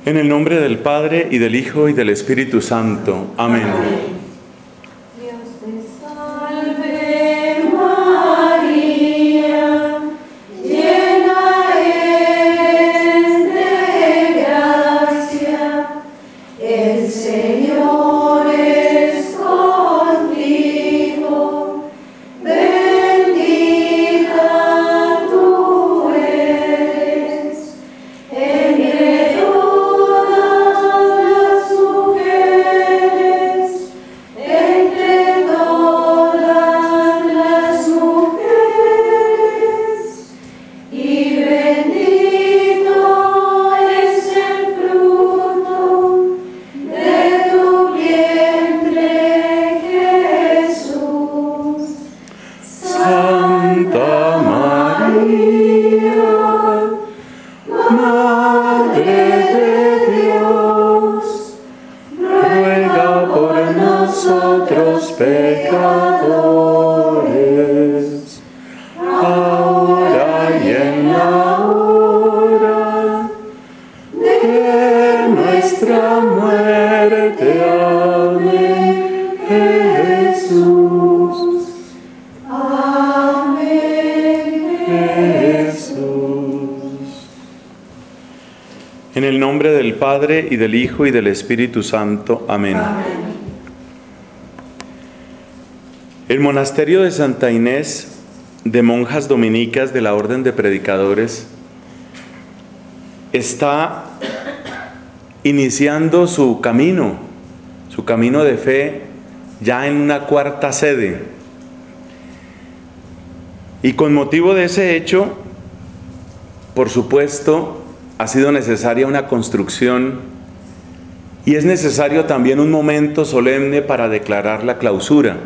En el nombre del Padre, y del Hijo, y del Espíritu Santo. Amén. Dios te salve María, llena eres de gracia, el Señor es contigo, bendita tú eres entre todas las mujeres, entre todas las mujeres, y bendito es el fruto de tu vientre, Jesús. Santa María, Madre de Dios, ruega por nosotros pecadores, ahora y en la hora de nuestra muerte. Amén. Jesús. Amén. Jesús. En el nombre del Padre, y del Hijo, y del Espíritu Santo. Amén. El monasterio de Santa Inés, de monjas dominicas de la Orden de Predicadores, está iniciando su camino de fe, ya en una cuarta sede. Y con motivo de ese hecho, por supuesto, ha sido necesaria una construcción y es necesario también un momento solemne para declarar la clausura.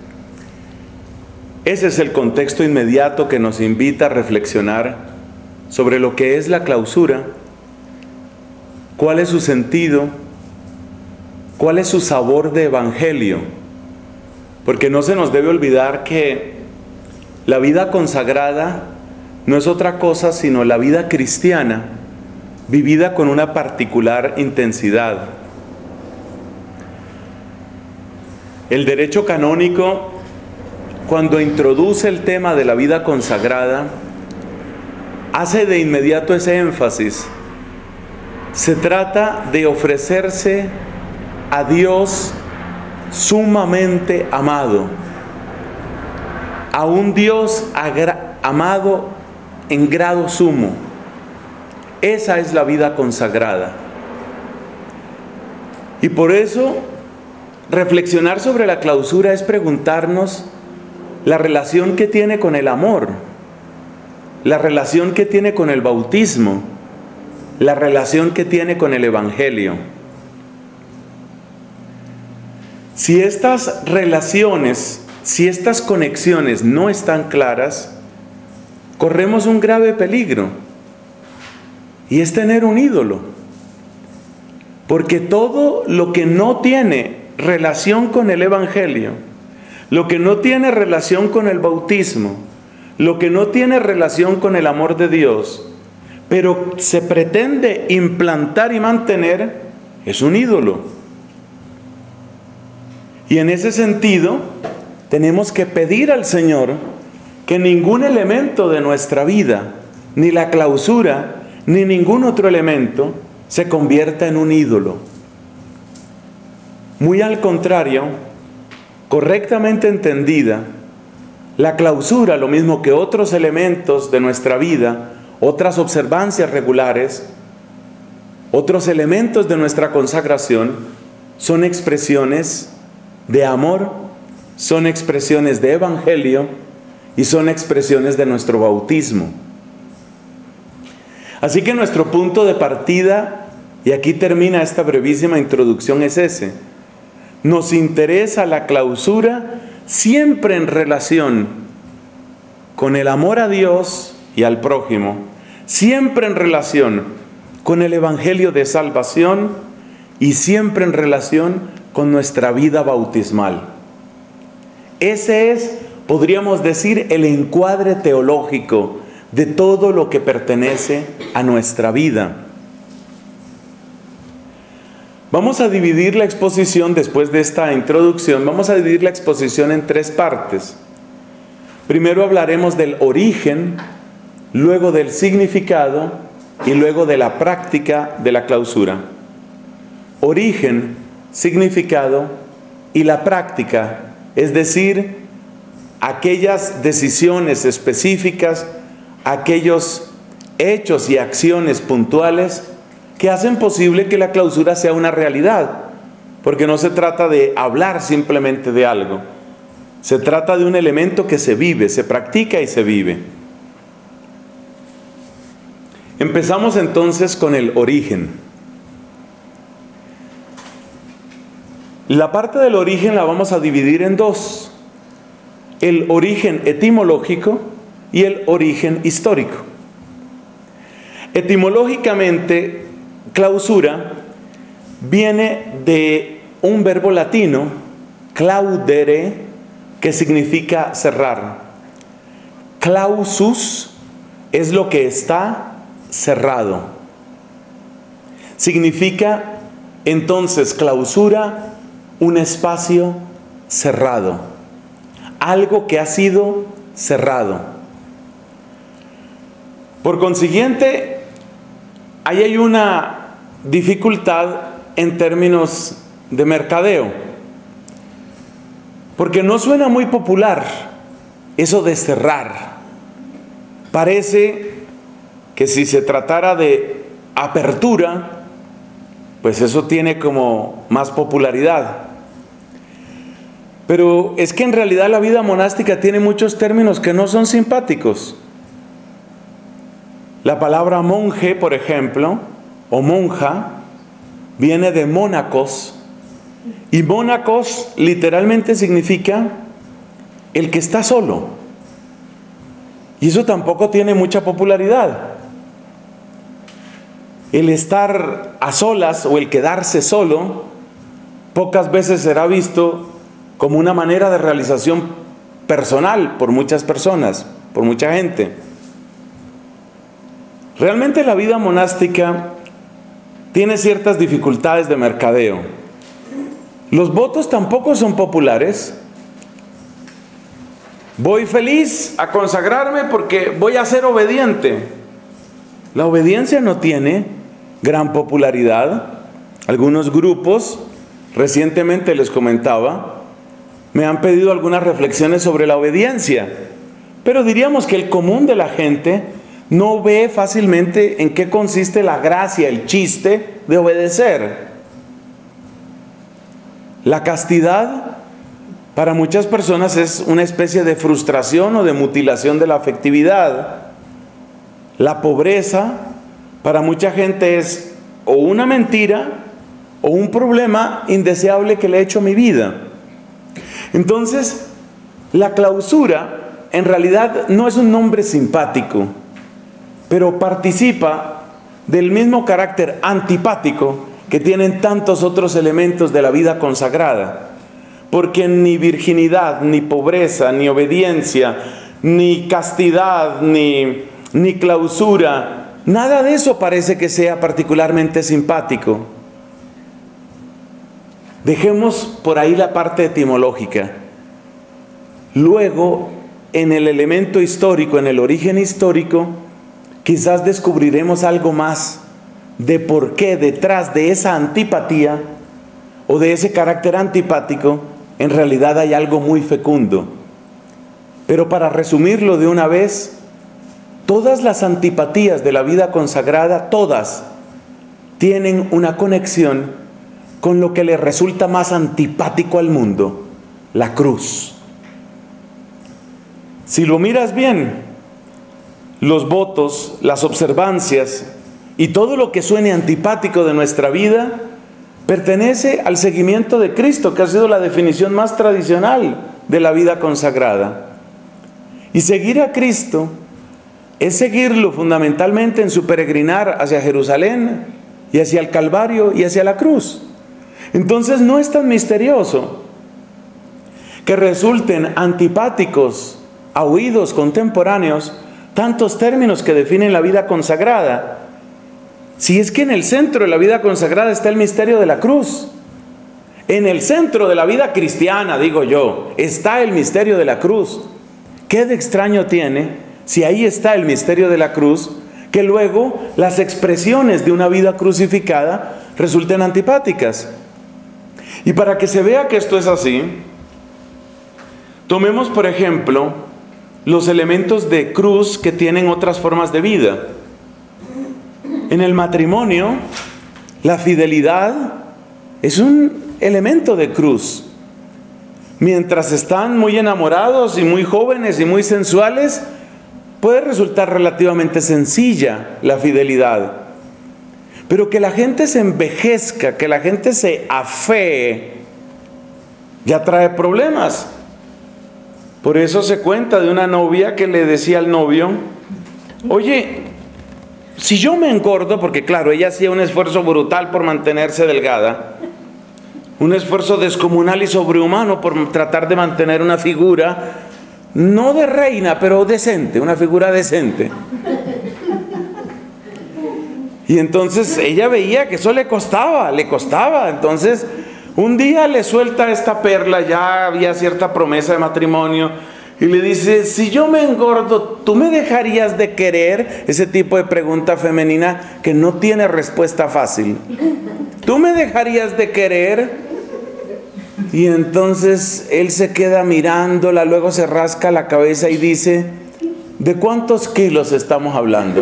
Ese es el contexto inmediato que nos invita a reflexionar sobre lo que es la clausura, cuál es su sentido, cuál es su sabor de evangelio, porque no se nos debe olvidar que la vida consagrada no es otra cosa sino la vida cristiana vivida con una particular intensidad. El derecho canónico, cuando introduce el tema de la vida consagrada, hace de inmediato ese énfasis. Se trata de ofrecerse a Dios sumamente amado, a un Dios amado en grado sumo. Esa es la vida consagrada. Y por eso, reflexionar sobre la clausura es preguntarnos la relación que tiene con el amor, la relación que tiene con el bautismo, la relación que tiene con el evangelio. Si estas relaciones, si estas conexiones no están claras, corremos un grave peligro, y es tener un ídolo. Porque todo lo que no tiene relación con el evangelio, lo que no tiene relación con el bautismo, lo que no tiene relación con el amor de Dios, pero se pretende implantar y mantener, es un ídolo. Y en ese sentido, tenemos que pedir al Señor que ningún elemento de nuestra vida, ni la clausura, ni ningún otro elemento, se convierta en un ídolo. Muy al contrario, correctamente entendida, la clausura, lo mismo que otros elementos de nuestra vida, otras observancias regulares, otros elementos de nuestra consagración, son expresiones de amor, son expresiones de evangelio y son expresiones de nuestro bautismo. Así que nuestro punto de partida, y aquí termina esta brevísima introducción, es ese. Nos interesa la clausura siempre en relación con el amor a Dios y al prójimo, siempre en relación con el evangelio de salvación y siempre en relación con nuestra vida bautismal. Ese es, podríamos decir, el encuadre teológico de todo lo que pertenece a nuestra vida. Vamos a dividir la exposición, después de esta introducción, vamos a dividir la exposición en 3 partes. Primero hablaremos del origen, luego del significado y luego de la práctica de la clausura. Origen, significado y la práctica, es decir, aquellas decisiones específicas, aquellos hechos y acciones puntuales que hacen posible que la clausura sea una realidad, porque no se trata de hablar simplemente de algo, se trata de un elemento que se vive, se practica y se vive. Empezamos entonces con el origen. La parte del origen la vamos a dividir en 2, el origen etimológico y el origen histórico. Etimológicamente, clausura viene de un verbo latino, claudere, que significa cerrar. Clausus es lo que está cerrado. Significa entonces clausura, un espacio cerrado, algo que ha sido cerrado. Por consiguiente, ahí hay una dificultad en términos de mercadeo, porque no suena muy popular eso de cerrar. Parece que si se tratara de apertura, pues eso tiene como más popularidad. Pero es que en realidad la vida monástica tiene muchos términos que no son simpáticos. La palabra monje, por ejemplo, o monja, viene de mónacos, y mónacos literalmente significa el que está solo. Y eso tampoco tiene mucha popularidad. El estar a solas o el quedarse solo pocas veces será visto como una manera de realización personal por muchas personas, por mucha gente. Realmente la vida monástica tiene ciertas dificultades de mercadeo. Los votos tampoco son populares. Voy feliz a consagrarme porque voy a ser obediente. La obediencia no tiene gran popularidad. Algunos grupos, recientemente les comentaba, me han pedido algunas reflexiones sobre la obediencia, pero diríamos que el común de la gente no ve fácilmente en qué consiste la gracia, el chiste de obedecer. La castidad para muchas personas es una especie de frustración o de mutilación de la afectividad. La pobreza para mucha gente es o una mentira o un problema indeseable que le he hecho a mi vida. Entonces, la clausura en realidad no es un nombre simpático, pero participa del mismo carácter antipático que tienen tantos otros elementos de la vida consagrada, porque ni virginidad, ni pobreza, ni obediencia, ni castidad, ni clausura, nada de eso parece que sea particularmente simpático. Dejemos por ahí la parte etimológica. Luego, en el elemento histórico, en el origen histórico, quizás descubriremos algo más de por qué detrás de esa antipatía o de ese carácter antipático, en realidad hay algo muy fecundo. Pero para resumirlo de una vez, todas las antipatías de la vida consagrada, todas, tienen una conexión con lo que le resulta más antipático al mundo, la cruz. Si lo miras bien, los votos, las observancias y todo lo que suene antipático de nuestra vida pertenece al seguimiento de Cristo, que ha sido la definición más tradicional de la vida consagrada. Y seguir a Cristo es seguirlo fundamentalmente en su peregrinar hacia Jerusalén y hacia el Calvario y hacia la cruz. Entonces no es tan misterioso que resulten antipáticos a oídos contemporáneos tantos términos que definen la vida consagrada. Si es que en el centro de la vida consagrada está el misterio de la cruz. En el centro de la vida cristiana, digo yo, está el misterio de la cruz. ¿Qué de extraño tiene si ahí está el misterio de la cruz, que luego las expresiones de una vida crucificada resulten antipáticas? Y para que se vea que esto es así, tomemos por ejemplo los elementos de cruz que tienen otras formas de vida. En el matrimonio, la fidelidad es un elemento de cruz. Mientras están muy enamorados y muy jóvenes y muy sensuales, puede resultar relativamente sencilla la fidelidad. Pero que la gente se envejezca, que la gente se afee, ya trae problemas. Por eso se cuenta de una novia que le decía al novio: oye, si yo me engordo, porque claro, ella hacía un esfuerzo brutal por mantenerse delgada, un esfuerzo descomunal y sobrehumano por tratar de mantener una figura, no de reina, pero decente, una figura decente. Y entonces ella veía que eso le costaba. Entonces un día le suelta esta perla, ya había cierta promesa de matrimonio, y le dice: si yo me engordo, ¿tú me dejarías de querer? Ese tipo de pregunta femenina que no tiene respuesta fácil. ¿Tú me dejarías de querer? Y entonces él se queda mirándola, luego se rasca la cabeza y dice: ¿de cuántos kilos estamos hablando?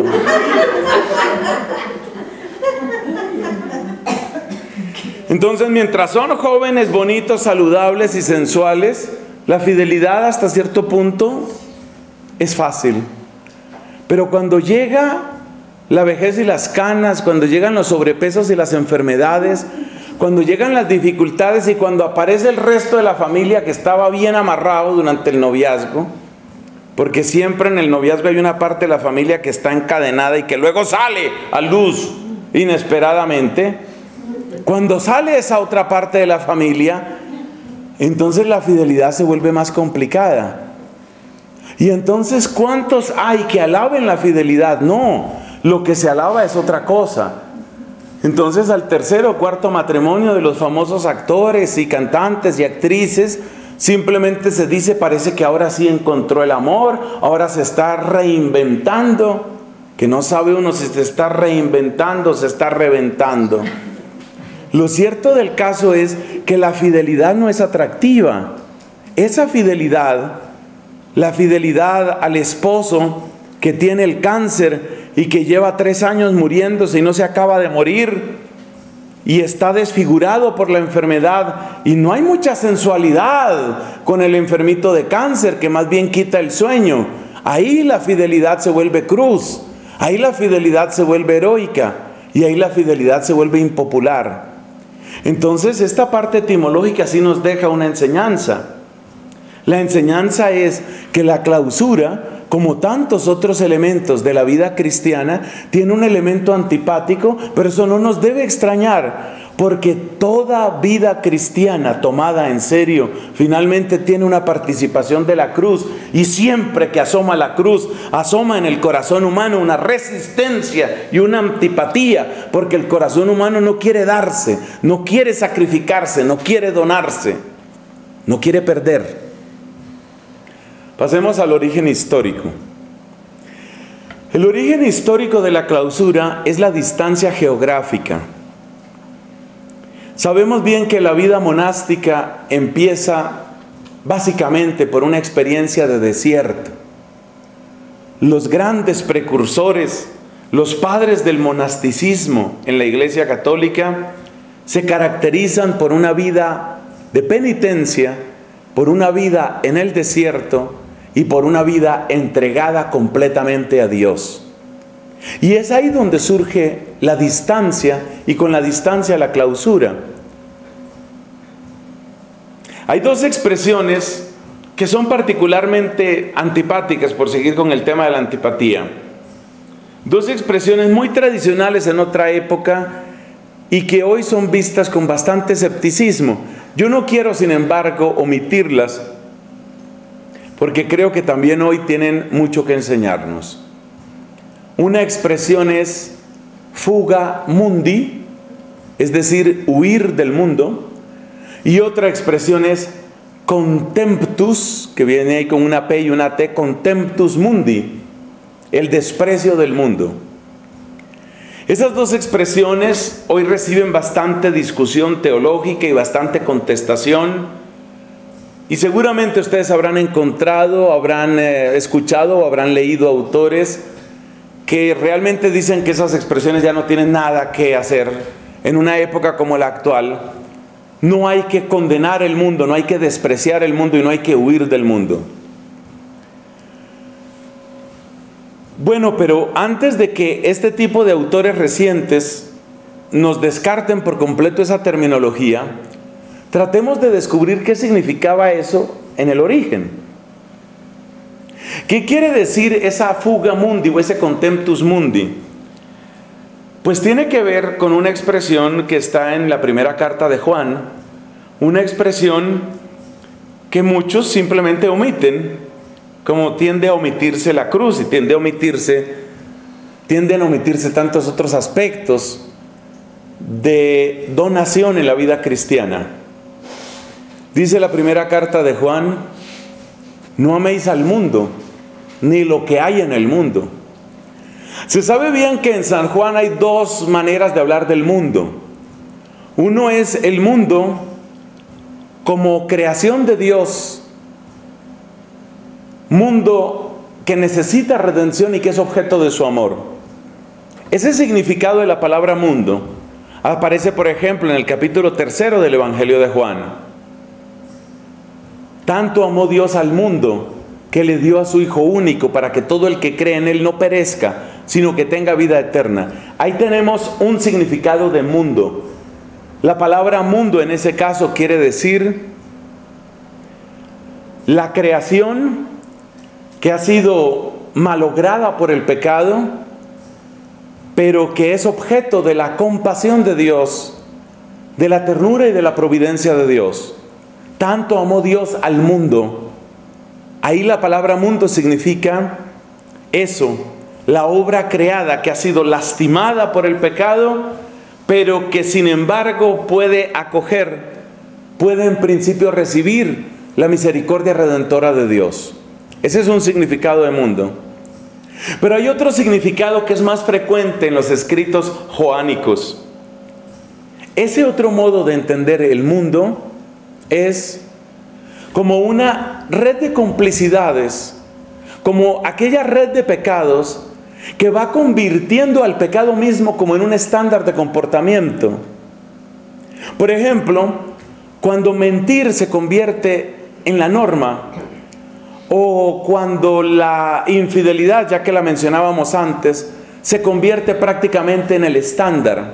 Entonces, mientras son jóvenes, bonitos, saludables y sensuales, la fidelidad hasta cierto punto es fácil. Pero cuando llega la vejez y las canas, cuando llegan los sobrepesos y las enfermedades, cuando llegan las dificultades y cuando aparece el resto de la familia que estaba bien amarrado durante el noviazgo, porque siempre en el noviazgo hay una parte de la familia que está encadenada y que luego sale a luz inesperadamente. Cuando sale esa otra parte de la familia, entonces la fidelidad se vuelve más complicada. Y entonces, ¿cuántos hay que alaben la fidelidad? No, lo que se alaba es otra cosa. Entonces, al tercer o cuarto matrimonio de los famosos actores y cantantes y actrices, simplemente se dice: parece que ahora sí encontró el amor, ahora se está reinventando. Que no sabe uno si se está reinventando o se está reventando. Lo cierto del caso es que la fidelidad no es atractiva. Esa fidelidad, la fidelidad al esposo que tiene el cáncer y que lleva 3 años muriéndose y no se acaba de morir y está desfigurado por la enfermedad, y no hay mucha sensualidad con el enfermito de cáncer, que más bien quita el sueño. Ahí la fidelidad se vuelve cruz, ahí la fidelidad se vuelve heroica y ahí la fidelidad se vuelve impopular. Entonces, esta parte etimológica sí nos deja una enseñanza. La enseñanza es que la clausura, como tantos otros elementos de la vida cristiana, tiene un elemento antipático, pero eso no nos debe extrañar, porque toda vida cristiana tomada en serio finalmente tiene una participación de la cruz, y siempre que asoma la cruz, asoma en el corazón humano una resistencia y una antipatía, porque el corazón humano no quiere darse, no quiere sacrificarse, no quiere donarse, no quiere perder. Pasemos al origen histórico. El origen histórico de la clausura es la distancia geográfica. Sabemos bien que la vida monástica empieza básicamente por una experiencia de desierto. Los grandes precursores, los padres del monasticismo en la Iglesia Católica, se caracterizan por una vida de penitencia, por una vida en el desierto y por una vida entregada completamente a Dios. Y es ahí donde surge la distancia, y con la distancia la clausura. Hay 2 expresiones que son particularmente antipáticas, por seguir con el tema de la antipatía. 2 expresiones muy tradicionales en otra época y que hoy son vistas con bastante escepticismo. Yo no quiero, sin embargo, omitirlas, porque creo que también hoy tienen mucho que enseñarnos. Una expresión es fuga mundi, es decir, huir del mundo. Y otra expresión es contemptus, que viene ahí con una P y una T, contemptus mundi, el desprecio del mundo. Esas dos expresiones hoy reciben bastante discusión teológica y bastante contestación. Y seguramente ustedes habrán encontrado, habrán escuchado o habrán leído autores que realmente dicen que esas expresiones ya no tienen nada que hacer en una época como la actual. No hay que condenar el mundo, no hay que despreciar el mundo y no hay que huir del mundo. Bueno, pero antes de que este tipo de autores recientes nos descarten por completo esa terminología, tratemos de descubrir qué significaba eso en el origen. ¿Qué quiere decir esa fuga mundi o ese contemptus mundi? Pues tiene que ver con una expresión que está en la primera carta de Juan, una expresión que muchos simplemente omiten, como tiende a omitirse la cruz y tienden a omitirse tantos otros aspectos de donación en la vida cristiana. Dice la primera carta de Juan: no améis al mundo, ni lo que hay en el mundo. Se sabe bien que en San Juan hay dos maneras de hablar del mundo. Uno es el mundo como creación de Dios, mundo que necesita redención y que es objeto de su amor. Ese significado de la palabra mundo aparece, por ejemplo, en el capítulo 3 del Evangelio de Juan. Tanto amó Dios al mundo que le dio a su Hijo único para que todo el que cree en Él no perezca, sino que tenga vida eterna. Ahí tenemos un significado de mundo. La palabra mundo en ese caso quiere decir la creación que ha sido malograda por el pecado, pero que es objeto de la compasión de Dios, de la ternura y de la providencia de Dios. Tanto amó Dios al mundo. Ahí la palabra mundo significa eso, la obra creada que ha sido lastimada por el pecado, pero que sin embargo puede acoger, puede en principio recibir la misericordia redentora de Dios. Ese es un significado de mundo. Pero hay otro significado que es más frecuente en los escritos joánicos. Ese otro modo de entender el mundo es como una red de complicidades, como aquella red de pecados que va convirtiendo al pecado mismo como en un estándar de comportamiento. Por ejemplo, cuando mentir se convierte en la norma, o cuando la infidelidad, ya que la mencionábamos antes, se convierte prácticamente en el estándar.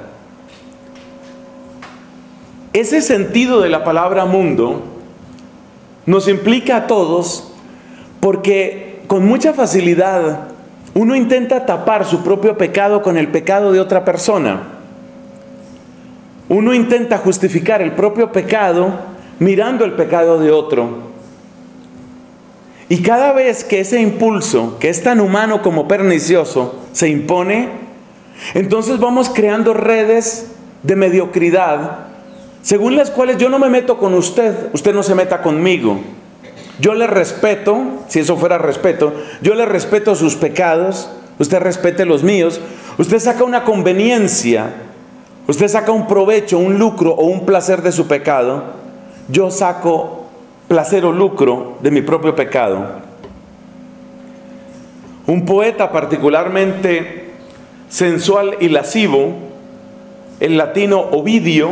Ese sentido de la palabra mundo nos implica a todos, porque con mucha facilidad uno intenta tapar su propio pecado con el pecado de otra persona. Uno intenta justificar el propio pecado mirando el pecado de otro. Y cada vez que ese impulso, que es tan humano como pernicioso, se impone, entonces vamos creando redes de mediocridad, según las cuales yo no me meto con usted, usted no se meta conmigo. Yo le respeto, si eso fuera respeto, yo le respeto sus pecados, usted respete los míos. Usted saca una conveniencia, usted saca un provecho, un lucro o un placer de su pecado, yo saco placer o lucro de mi propio pecado. Un poeta particularmente sensual y lascivo, el latino Ovidio,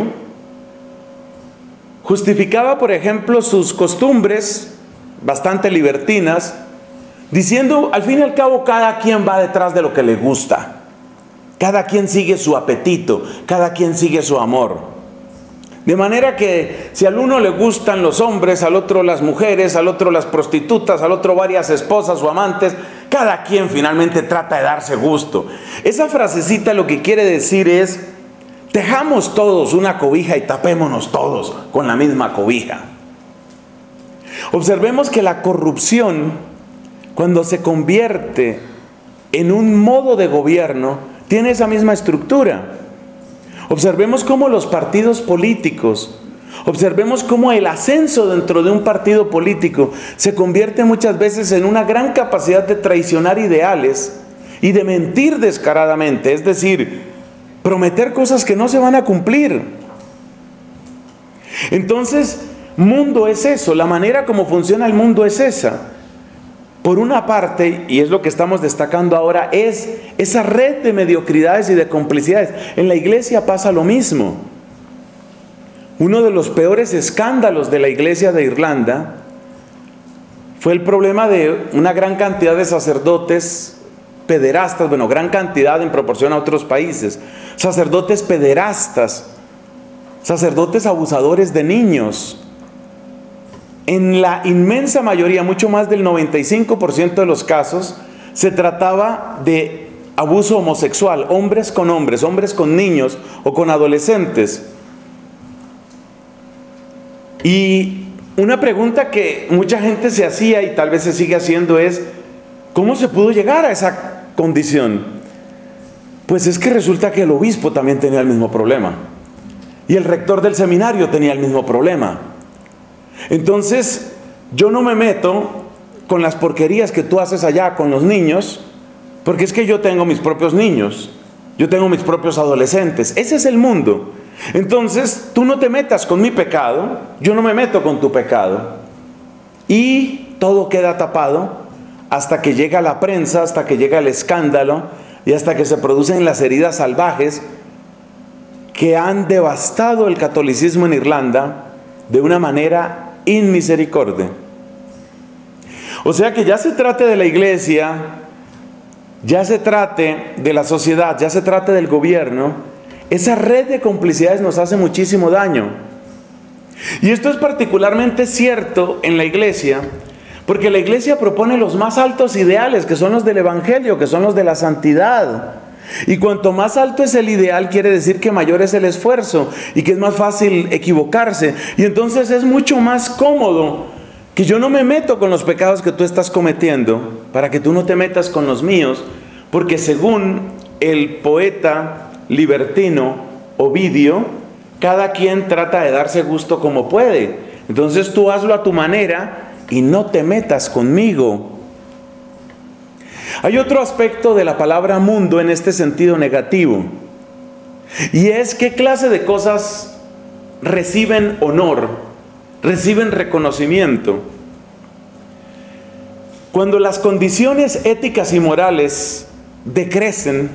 justificaba, por ejemplo, sus costumbres bastante libertinas, diciendo, al fin y al cabo, cada quien va detrás de lo que le gusta. Cada quien sigue su apetito, cada quien sigue su amor. De manera que si al uno le gustan los hombres, al otro las mujeres, al otro las prostitutas, al otro varias esposas o amantes, cada quien finalmente trata de darse gusto. Esa frasecita lo que quiere decir es, tejamos todos una cobija y tapémonos todos con la misma cobija. Observemos que la corrupción, cuando se convierte en un modo de gobierno, tiene esa misma estructura. Observemos cómo los partidos políticos, observemos cómo el ascenso dentro de un partido político se convierte muchas veces en una gran capacidad de traicionar ideales y de mentir descaradamente, es decir, prometer cosas que no se van a cumplir. Entonces, mundo es eso, la manera como funciona el mundo es esa. Por una parte, y es lo que estamos destacando ahora, es esa red de mediocridades y de complicidades. En la iglesia pasa lo mismo. Uno de los peores escándalos de la iglesia de Irlanda fue el problema de una gran cantidad de sacerdotes pederastas, bueno, gran cantidad en proporción a otros países, sacerdotes pederastas, sacerdotes abusadores de niños. En la inmensa mayoría, mucho más del 95% de los casos, se trataba de abuso homosexual, hombres con niños o con adolescentes. Y una pregunta que mucha gente se hacía y tal vez se sigue haciendo es, ¿cómo se pudo llegar a esa condición? Pues es que resulta que el obispo también tenía el mismo problema. Y el rector del seminario tenía el mismo problema. Entonces, yo no me meto con las porquerías que tú haces allá con los niños, porque es que yo tengo mis propios niños, yo tengo mis propios adolescentes. Ese es el mundo. Entonces, tú no te metas con mi pecado, yo no me meto con tu pecado. Y todo queda tapado hasta que llega la prensa, hasta que llega el escándalo y hasta que se producen las heridas salvajes que han devastado el catolicismo en Irlanda de una manera inmisericordia. O sea que ya se trate de la iglesia, ya se trate de la sociedad, ya se trate del gobierno, esa red de complicidades nos hace muchísimo daño. Y esto es particularmente cierto en la iglesia, porque la iglesia propone los más altos ideales, que son los del evangelio, que son los de la santidad. Y cuanto más alto es el ideal, quiere decir que mayor es el esfuerzo y que es más fácil equivocarse. Y entonces es mucho más cómodo que yo no me meto con los pecados que tú estás cometiendo, para que tú no te metas con los míos, porque según el poeta libertino Ovidio, cada quien trata de darse gusto como puede. Entonces tú hazlo a tu manera y no te metas conmigo. Hay otro aspecto de la palabra mundo en este sentido negativo, y es qué clase de cosas reciben honor, reciben reconocimiento. Cuando las condiciones éticas y morales decrecen,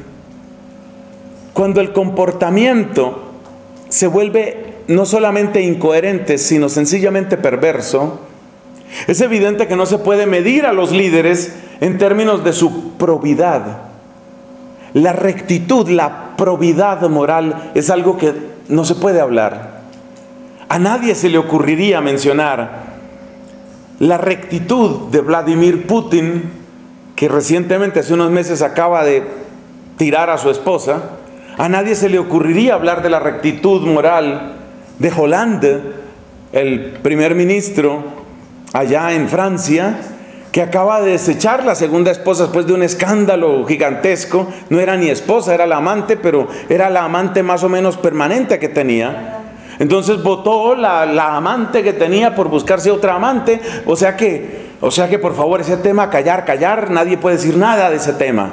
cuando el comportamiento se vuelve no solamente incoherente, sino sencillamente perverso, es evidente que no se puede medir a los líderes en términos de su probidad. La rectitud, la probidad moral es algo que no se puede hablar. A nadie se le ocurriría mencionar la rectitud de Vladimir Putin, que recientemente, hace unos meses, acaba de tirar a su esposa. A nadie se le ocurriría hablar de la rectitud moral de Hollande, el primer ministro allá en Francia, que acaba de desechar la segunda esposa después de un escándalo gigantesco. No era ni esposa, era la amante, pero era la amante más o menos permanente que tenía. Entonces votó la amante que tenía por buscarse otra amante. O sea que por favor, ese tema, callar, nadie puede decir nada de ese tema.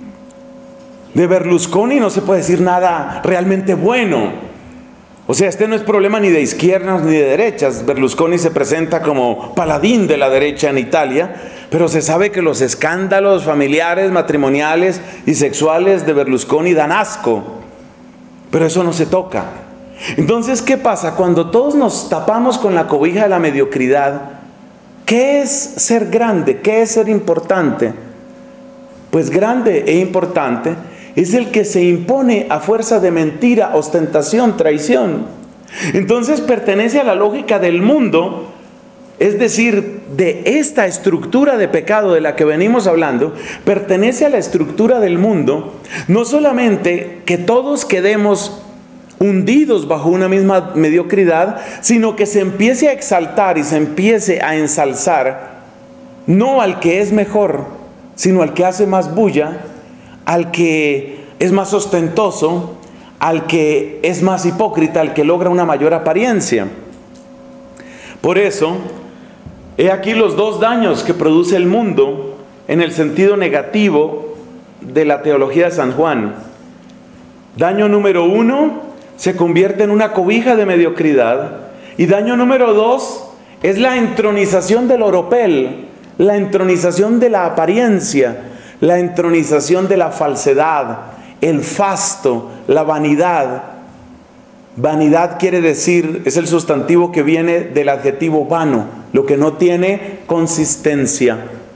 De Berlusconi no se puede decir nada realmente bueno. O sea, este no es problema ni de izquierdas ni de derechas. Berlusconi se presenta como paladín de la derecha en Italia, pero se sabe que los escándalos familiares, matrimoniales y sexuales de Berlusconi dan asco. Pero eso no se toca. Entonces, ¿qué pasa? Cuando todos nos tapamos con la cobija de la mediocridad, ¿qué es ser grande? ¿Qué es ser importante? Pues grande e importante es el que se impone a fuerza de mentira, ostentación, traición. Entonces pertenece a la lógica del mundo, es decir, de esta estructura de pecado de la que venimos hablando, pertenece a la estructura del mundo, no solamente que todos quedemos hundidos bajo una misma mediocridad, sino que se empiece a exaltar y se empiece a ensalzar, no al que es mejor, sino al que hace más bulla, al que es más ostentoso, al que es más hipócrita, al que logra una mayor apariencia. Por eso, he aquí los dos daños que produce el mundo en el sentido negativo de la teología de San Juan. Daño número 1, se convierte en una cobija de mediocridad. Y daño número 2, es la entronización del oropel, la entronización de la apariencia, la entronización de la falsedad, el fasto, la vanidad. Vanidad quiere decir, es el sustantivo que viene del adjetivo vano, lo que no tiene consistencia.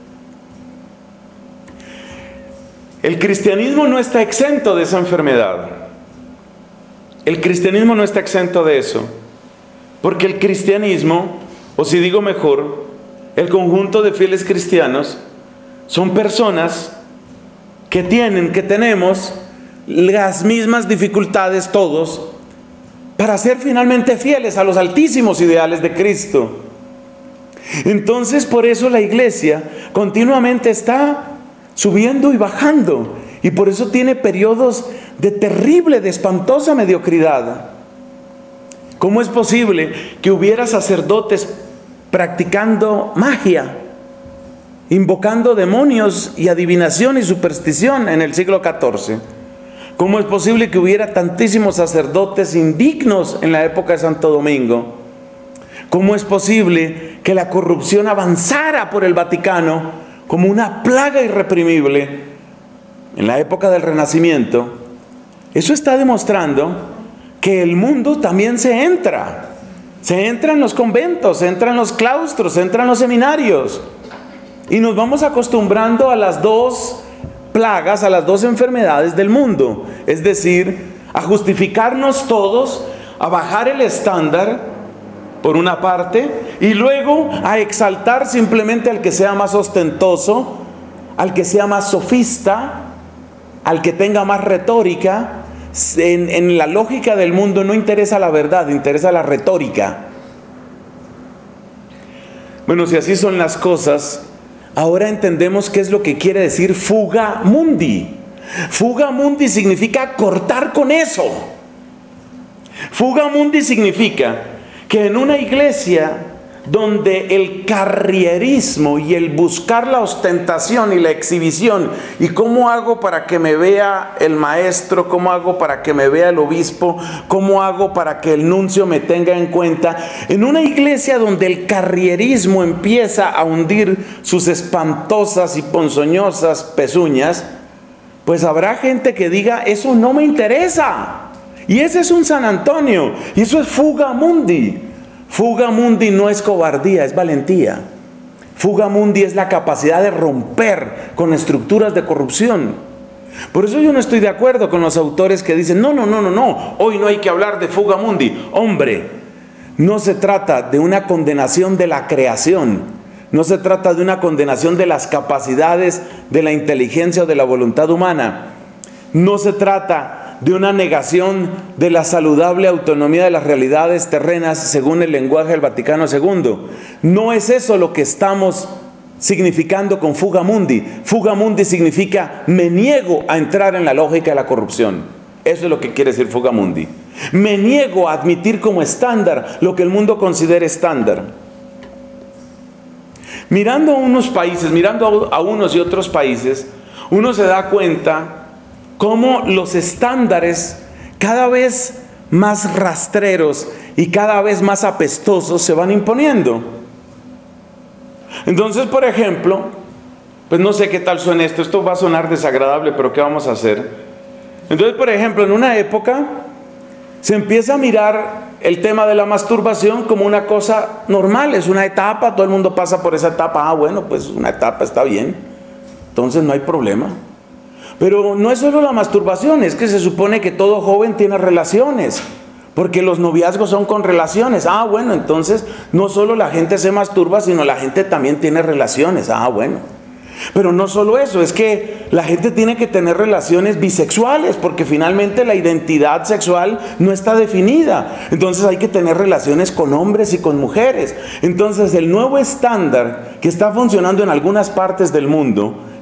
El cristianismo no está exento de esa enfermedad. El cristianismo no está exento de eso. Porque el cristianismo, o si digo mejor, el conjunto de fieles cristianos, son personas que tenemos las mismas dificultades todos para ser finalmente fieles a los altísimos ideales de Cristo. Entonces, por eso la iglesia continuamente está subiendo y bajando, y por eso tiene periodos de terrible, de espantosa mediocridad. ¿Cómo es posible que hubiera sacerdotes practicando magia, invocando demonios y adivinación y superstición en el siglo XIV? ¿Cómo es posible que hubiera tantísimos sacerdotes indignos en la época de Santo Domingo? ¿Cómo es posible que la corrupción avanzara por el Vaticano como una plaga irreprimible en la época del Renacimiento? Eso está demostrando que el mundo también se entra en los conventos, se entra en los claustros, se entra en los seminarios, y nos vamos acostumbrando a las dos plagas, a las dos enfermedades del mundo, es decir, a justificarnos todos, a bajar el estándar por una parte, y luego a exaltar simplemente al que sea más ostentoso, al que sea más sofista, al que tenga más retórica. En la lógica del mundo no interesa la verdad, interesa la retórica. Bueno, si así son las cosas, ahora entendemos qué es lo que quiere decir fuga mundi. Fuga mundi significa cortar con eso. Fuga mundi significa que en una iglesia donde el carrierismo y el buscar la ostentación y la exhibición, y cómo hago para que me vea el maestro, cómo hago para que me vea el obispo, cómo hago para que el nuncio me tenga en cuenta, en una iglesia donde el carrierismo empieza a hundir sus espantosas y ponzoñosas pezuñas, pues habrá gente que diga, eso no me interesa, y ese es un San Antonio, y eso es fuga mundi. Fuga mundi no es cobardía, es valentía. Fuga mundi es la capacidad de romper con estructuras de corrupción. Por eso yo no estoy de acuerdo con los autores que dicen, no, hoy no hay que hablar de fuga mundi. Hombre, no se trata de una condenación de la creación, no se trata de una condenación de las capacidades de la inteligencia o de la voluntad humana, no se trata de una negación de la saludable autonomía de las realidades terrenas según el lenguaje del Vaticano II. No es eso lo que estamos significando con fuga mundi. Fuga mundi significa me niego a entrar en la lógica de la corrupción. Eso es lo que quiere decir fuga mundi. Me niego a admitir como estándar lo que el mundo considera estándar. Mirando a unos países, mirando a unos y otros países, uno se da cuenta cómo los estándares cada vez más rastreros y cada vez más apestosos se van imponiendo. Entonces, por ejemplo, pues no sé qué tal suena esto va a sonar desagradable, pero ¿qué vamos a hacer? Entonces, por ejemplo, en una época se empieza a mirar el tema de la masturbación como una cosa normal, es una etapa, todo el mundo pasa por esa etapa, bueno, pues una etapa está bien, entonces no hay problema. Pero no es solo la masturbación, es que se supone que todo joven tiene relaciones, porque los noviazgos son con relaciones. Bueno, entonces no solo la gente se masturba, sino la gente también tiene relaciones. Bueno. Pero no solo eso, es que la gente tiene que tener relaciones bisexuales, porque finalmente la identidad sexual no está definida. Entonces hay que tener relaciones con hombres y con mujeres. Entonces el nuevo estándar que está funcionando en algunas partes del mundo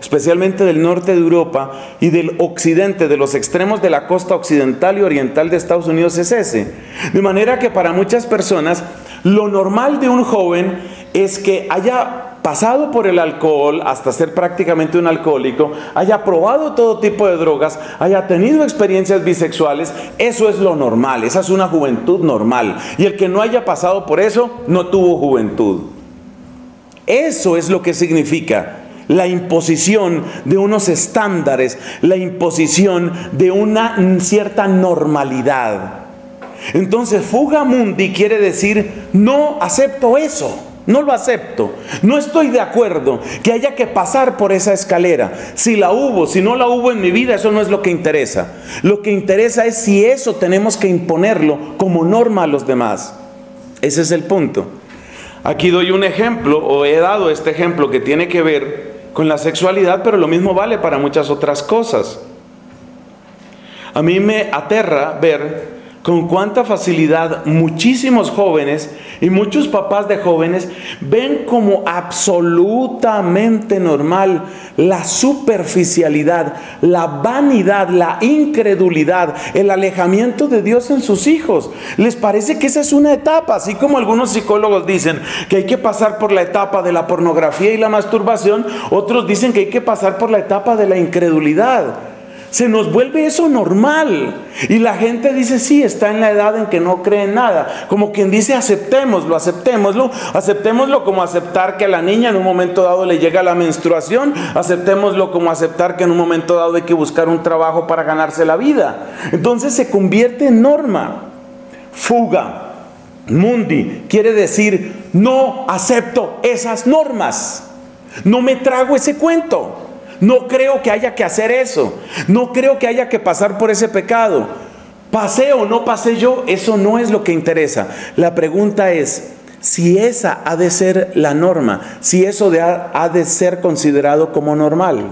especialmente del norte de Europa y del occidente, de los extremos de la costa occidental y oriental de Estados Unidos es ese. De manera que para muchas personas, lo normal de un joven es que haya pasado por el alcohol hasta ser prácticamente un alcohólico, haya probado todo tipo de drogas, haya tenido experiencias bisexuales. Eso es lo normal, esa es una juventud normal. Y el que no haya pasado por eso, no tuvo juventud. Eso es lo que significa la imposición de unos estándares, la imposición de una cierta normalidad. Entonces, fuga mundi quiere decir, no acepto eso. No lo acepto, no estoy de acuerdo que haya que pasar por esa escalera. Si la hubo, si no la hubo en mi vida, eso no es lo que interesa. Lo que interesa es si eso tenemos que imponerlo como norma a los demás. Ese es el punto. Aquí doy un ejemplo, o he dado este ejemplo que tiene que ver con la sexualidad, pero lo mismo vale para muchas otras cosas. A mí me aterra ver con cuánta facilidad muchísimos jóvenes y muchos papás de jóvenes ven como absolutamente normal la superficialidad, la vanidad, la incredulidad, el alejamiento de Dios en sus hijos. Les parece que esa es una etapa, así como algunos psicólogos dicen que hay que pasar por la etapa de la pornografía y la masturbación, otros dicen que hay que pasar por la etapa de la incredulidad. Se nos vuelve eso normal. Y la gente dice, sí, está en la edad en que no cree en nada. Como quien dice, aceptémoslo, aceptémoslo. Aceptémoslo como aceptar que a la niña en un momento dado le llega la menstruación. Aceptémoslo como aceptar que en un momento dado hay que buscar un trabajo para ganarse la vida. Entonces se convierte en norma. Fuga mundi quiere decir, no acepto esas normas. No me trago ese cuento. No creo que haya que hacer eso. No creo que haya que pasar por ese pecado. Pasé o no pasé yo, eso no es lo que interesa. La pregunta es, si esa ha de ser la norma, si eso ha de ser considerado como normal.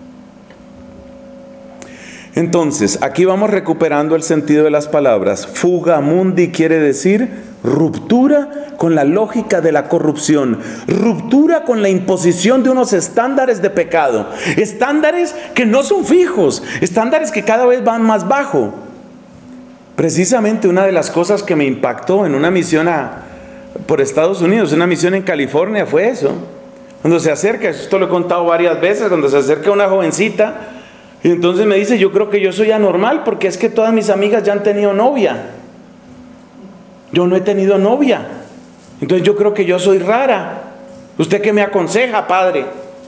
Entonces, aquí vamos recuperando el sentido de las palabras. Fuga mundi quiere decir ruptura con la lógica de la corrupción, ruptura con la imposición de unos estándares de pecado, estándares que no son fijos, estándares que cada vez van más bajo. Precisamente una de las cosas que me impactó en una misión por Estados Unidos, una misión en California, fue eso. Cuando se acerca, esto lo he contado varias veces, cuando se acerca una jovencita y entonces me dice, yo creo que yo soy anormal porque es que todas mis amigas ya han tenido novia. Yo no he tenido novia. Entonces yo creo que yo soy rara. ¿Usted qué me aconseja, padre?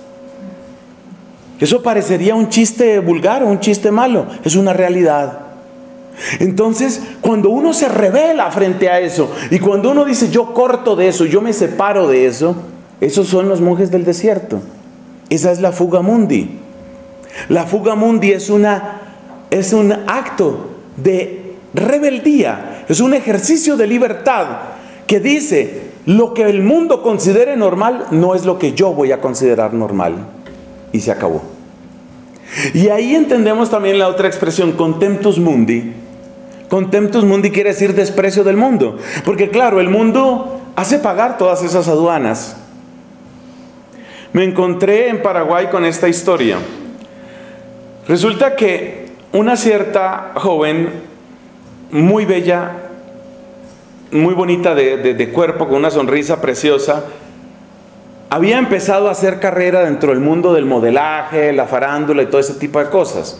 Eso parecería un chiste vulgar o un chiste malo. Es una realidad. Entonces, cuando uno se revela frente a eso y cuando uno dice, yo corto de eso, yo me separo de eso, esos son los monjes del desierto. Esa es la fuga mundi. La fuga mundi es un acto de rebeldía, es un ejercicio de libertad que dice, lo que el mundo considere normal no es lo que yo voy a considerar normal. Y se acabó. Y ahí entendemos también la otra expresión, contemptus mundi. Contemptus mundi quiere decir desprecio del mundo. Porque claro, el mundo hace pagar todas esas aduanas. Me encontré en Paraguay con esta historia. Resulta que una cierta joven, muy bella, muy bonita de cuerpo, con una sonrisa preciosa, había empezado a hacer carrera dentro del mundo del modelaje, la farándula y todo ese tipo de cosas.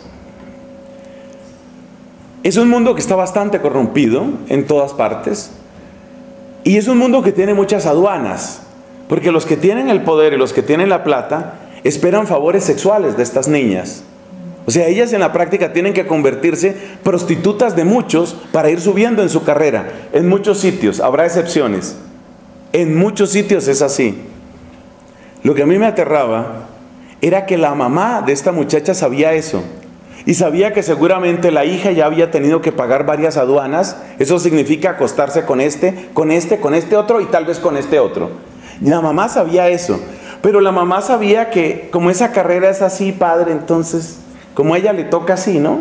Es un mundo que está bastante corrompido en todas partes y es un mundo que tiene muchas aduanas, porque los que tienen el poder y los que tienen la plata esperan favores sexuales de estas niñas. O sea, ellas en la práctica tienen que convertirse prostitutas de muchos para ir subiendo en su carrera. En muchos sitios, habrá excepciones. En muchos sitios es así. Lo que a mí me aterraba era que la mamá de esta muchacha sabía eso. Y sabía que seguramente la hija ya había tenido que pagar varias aduanas. Eso significa acostarse con este otro y tal vez con este otro. Y la mamá sabía eso. Pero la mamá sabía que como esa carrera es así, padre, entonces, como a ella le toca así, ¿no?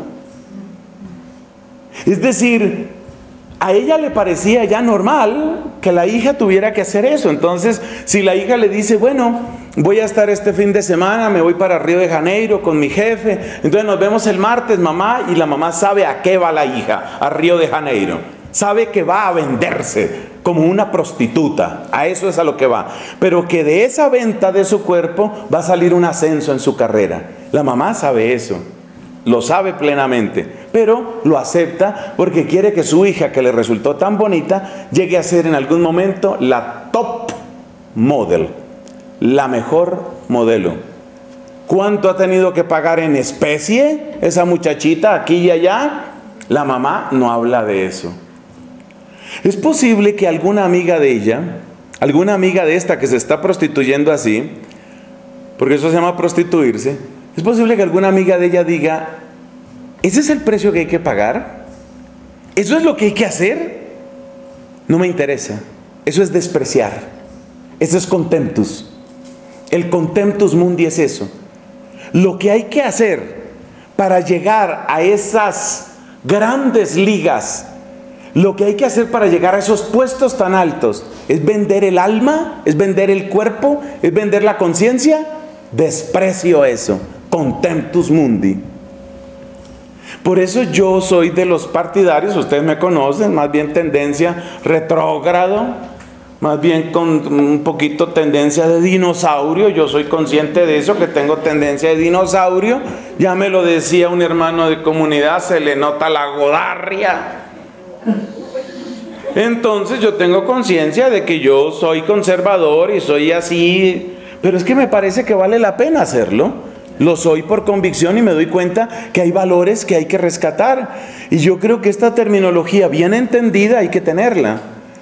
Es decir, a ella le parecía ya normal que la hija tuviera que hacer eso. Entonces, si la hija le dice, bueno, voy a estar este fin de semana, me voy para Río de Janeiro con mi jefe, entonces nos vemos el martes, mamá, y la mamá sabe a qué va la hija, a Río de Janeiro. Sabe que va a venderse como una prostituta, a eso es a lo que va. Pero que de esa venta de su cuerpo va a salir un ascenso en su carrera. La mamá sabe eso, lo sabe plenamente, pero lo acepta porque quiere que su hija, que le resultó tan bonita, llegue a ser en algún momento la top model, la mejor modelo. ¿Cuánto ha tenido que pagar en especie esa muchachita aquí y allá? La mamá no habla de eso. Es posible que alguna amiga de ella, alguna amiga de esta que se está prostituyendo así, porque eso se llama prostituirse, es posible que alguna amiga de ella diga, ¿ese es el precio que hay que pagar? ¿Eso es lo que hay que hacer? No me interesa. Eso es despreciar. Eso es contemptus. El contemptus mundi es eso. Lo que hay que hacer para llegar a esas grandes ligas, lo que hay que hacer para llegar a esos puestos tan altos, es vender el alma, es vender el cuerpo, es vender la conciencia. Desprecio eso. Contemptus mundi. Por eso yo soy de los partidarios, ustedes me conocen, más bien tendencia retrógrado, más bien con un poquito tendencia de dinosaurio. Yo soy consciente de eso, que tengo tendencia de dinosaurio. Ya me lo decía un hermano de comunidad, se le nota la godarria. Entonces yo tengo conciencia de que yo soy conservador y soy así, pero es que me parece que vale la pena hacerlo. Lo soy por convicción y me doy cuenta que hay valores que hay que rescatar. Y yo creo que esta terminología bien entendida hay que tenerla.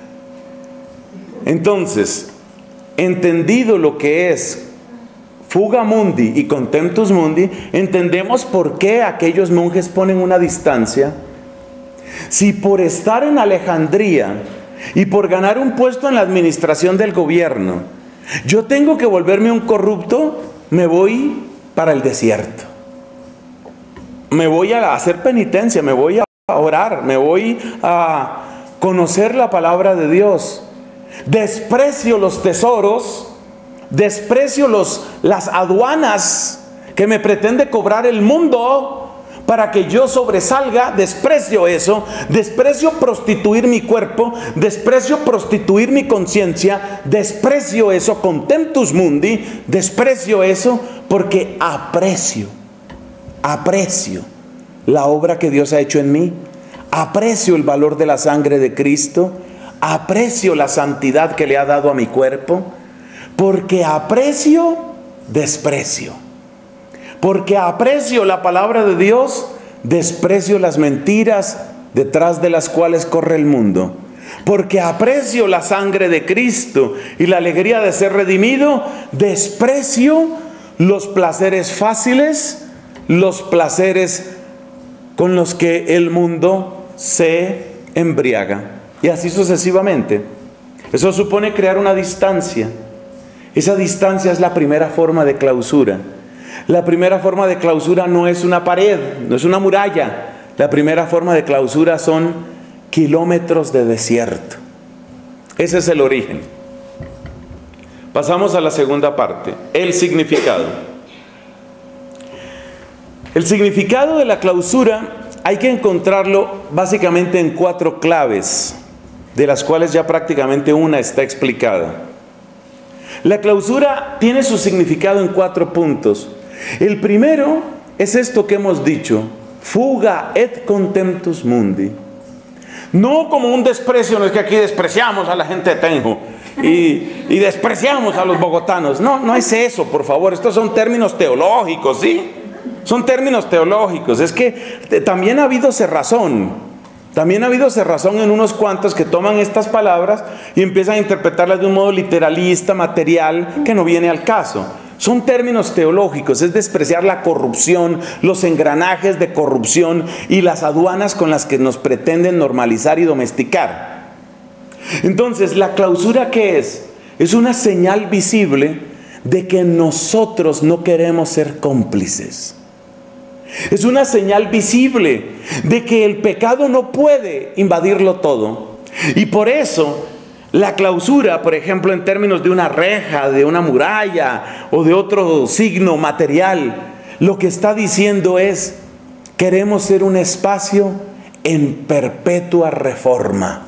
Entonces, entendido lo que es fuga mundi y contemptus mundi, entendemos por qué aquellos monjes ponen una distancia. Si por estar en Alejandría y por ganar un puesto en la administración del gobierno, yo tengo que volverme un corrupto, me voy para el desierto. Me voy a hacer penitencia, me voy a orar, me voy a conocer la palabra de Dios. Desprecio los tesoros, desprecio las aduanas que me pretende cobrar el mundo para que yo sobresalga. Desprecio eso, desprecio prostituir mi cuerpo, desprecio prostituir mi conciencia, desprecio eso, contemptus mundi, desprecio eso porque aprecio la obra que Dios ha hecho en mí, aprecio el valor de la sangre de Cristo, aprecio la santidad que le ha dado a mi cuerpo, porque aprecio, desprecio. Porque aprecio la palabra de Dios, desprecio las mentiras detrás de las cuales corre el mundo. Porque aprecio la sangre de Cristo y la alegría de ser redimido, desprecio los placeres fáciles, los placeres con los que el mundo se embriaga. Y así sucesivamente. Eso supone crear una distancia. Esa distancia es la primera forma de clausura. La primera forma de clausura no es una pared, no es una muralla. La primera forma de clausura son kilómetros de desierto. Ese es el origen. Pasamos a la segunda parte, el significado. El significado de la clausura hay que encontrarlo básicamente en 4 claves, de las cuales ya prácticamente una está explicada. La clausura tiene su significado en 4 puntos. El primero es esto que hemos dicho: fuga et contemptus mundi. No como un desprecio, no es que aquí despreciamos a la gente de Tenjo y despreciamos a los bogotanos. No, no es eso, por favor. Estos son términos teológicos, ¿sí? Son términos teológicos. Es que también ha habido cerrazón. También ha habido cerrazón en unos cuantos que toman estas palabras y empiezan a interpretarlas de un modo literalista, material, que no viene al caso. Son términos teológicos, es despreciar la corrupción, los engranajes de corrupción y las aduanas con las que nos pretenden normalizar y domesticar. Entonces, ¿la clausura qué es? Es una señal visible de que nosotros no queremos ser cómplices. Es una señal visible de que el pecado no puede invadirlo todo. Y por eso La clausura, por ejemplo, en términos de una reja, de una muralla o de otro signo material, lo que está diciendo es: queremos ser un espacio en perpetua reforma.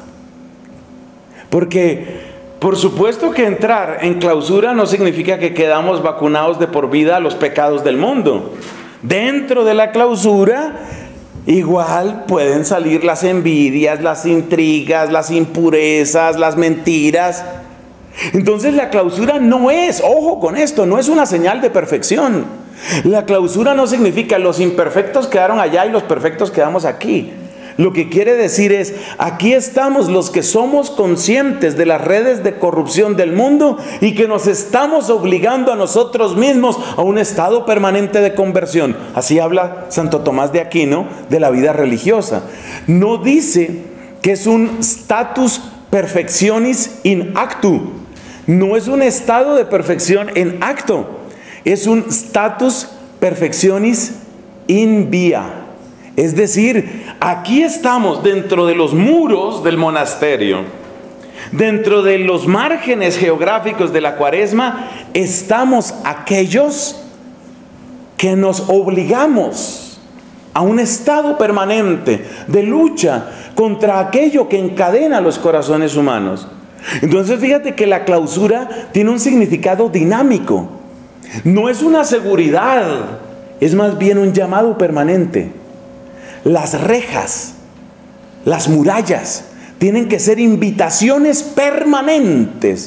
Porque, por supuesto que entrar en clausura no significa que quedamos vacunados de por vida a los pecados del mundo. Dentro de la clausura, igual pueden salir las envidias, las intrigas, las impurezas, las mentiras. Entonces la clausura no es, ojo con esto, no es una señal de perfección. La clausura no significa los imperfectos quedaron allá y los perfectos quedamos aquí. Lo que quiere decir es: aquí estamos los que somos conscientes de las redes de corrupción del mundo y que nos estamos obligando a nosotros mismos a un estado permanente de conversión. Así habla Santo Tomás de Aquino de la vida religiosa. No dice que es un status perfectionis in actu. No es un estado de perfección en acto. Es un status perfectionis in via. Es decir, aquí estamos dentro de los muros del monasterio, dentro de los márgenes geográficos de la Cuaresma, estamos aquellos que nos obligamos a un estado permanente de lucha contra aquello que encadena los corazones humanos. Entonces fíjate que la clausura tiene un significado dinámico. No es una seguridad, es más bien un llamado permanente. Las rejas, las murallas, tienen que ser invitaciones permanentes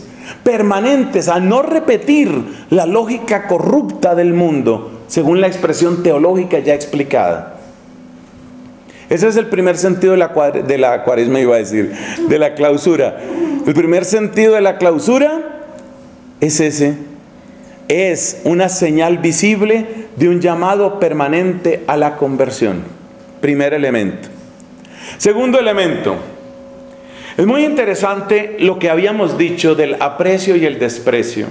a no repetir la lógica corrupta del mundo, según la expresión teológica ya explicada. Ese es el primer sentido de la cuaresma, iba a decir, de la clausura. El primer sentido de la clausura es ese. Es una señal visible de un llamado permanente a la conversión. Primer elemento. Segundo elemento. Es muy interesante lo que habíamos dicho del aprecio y el desprecio.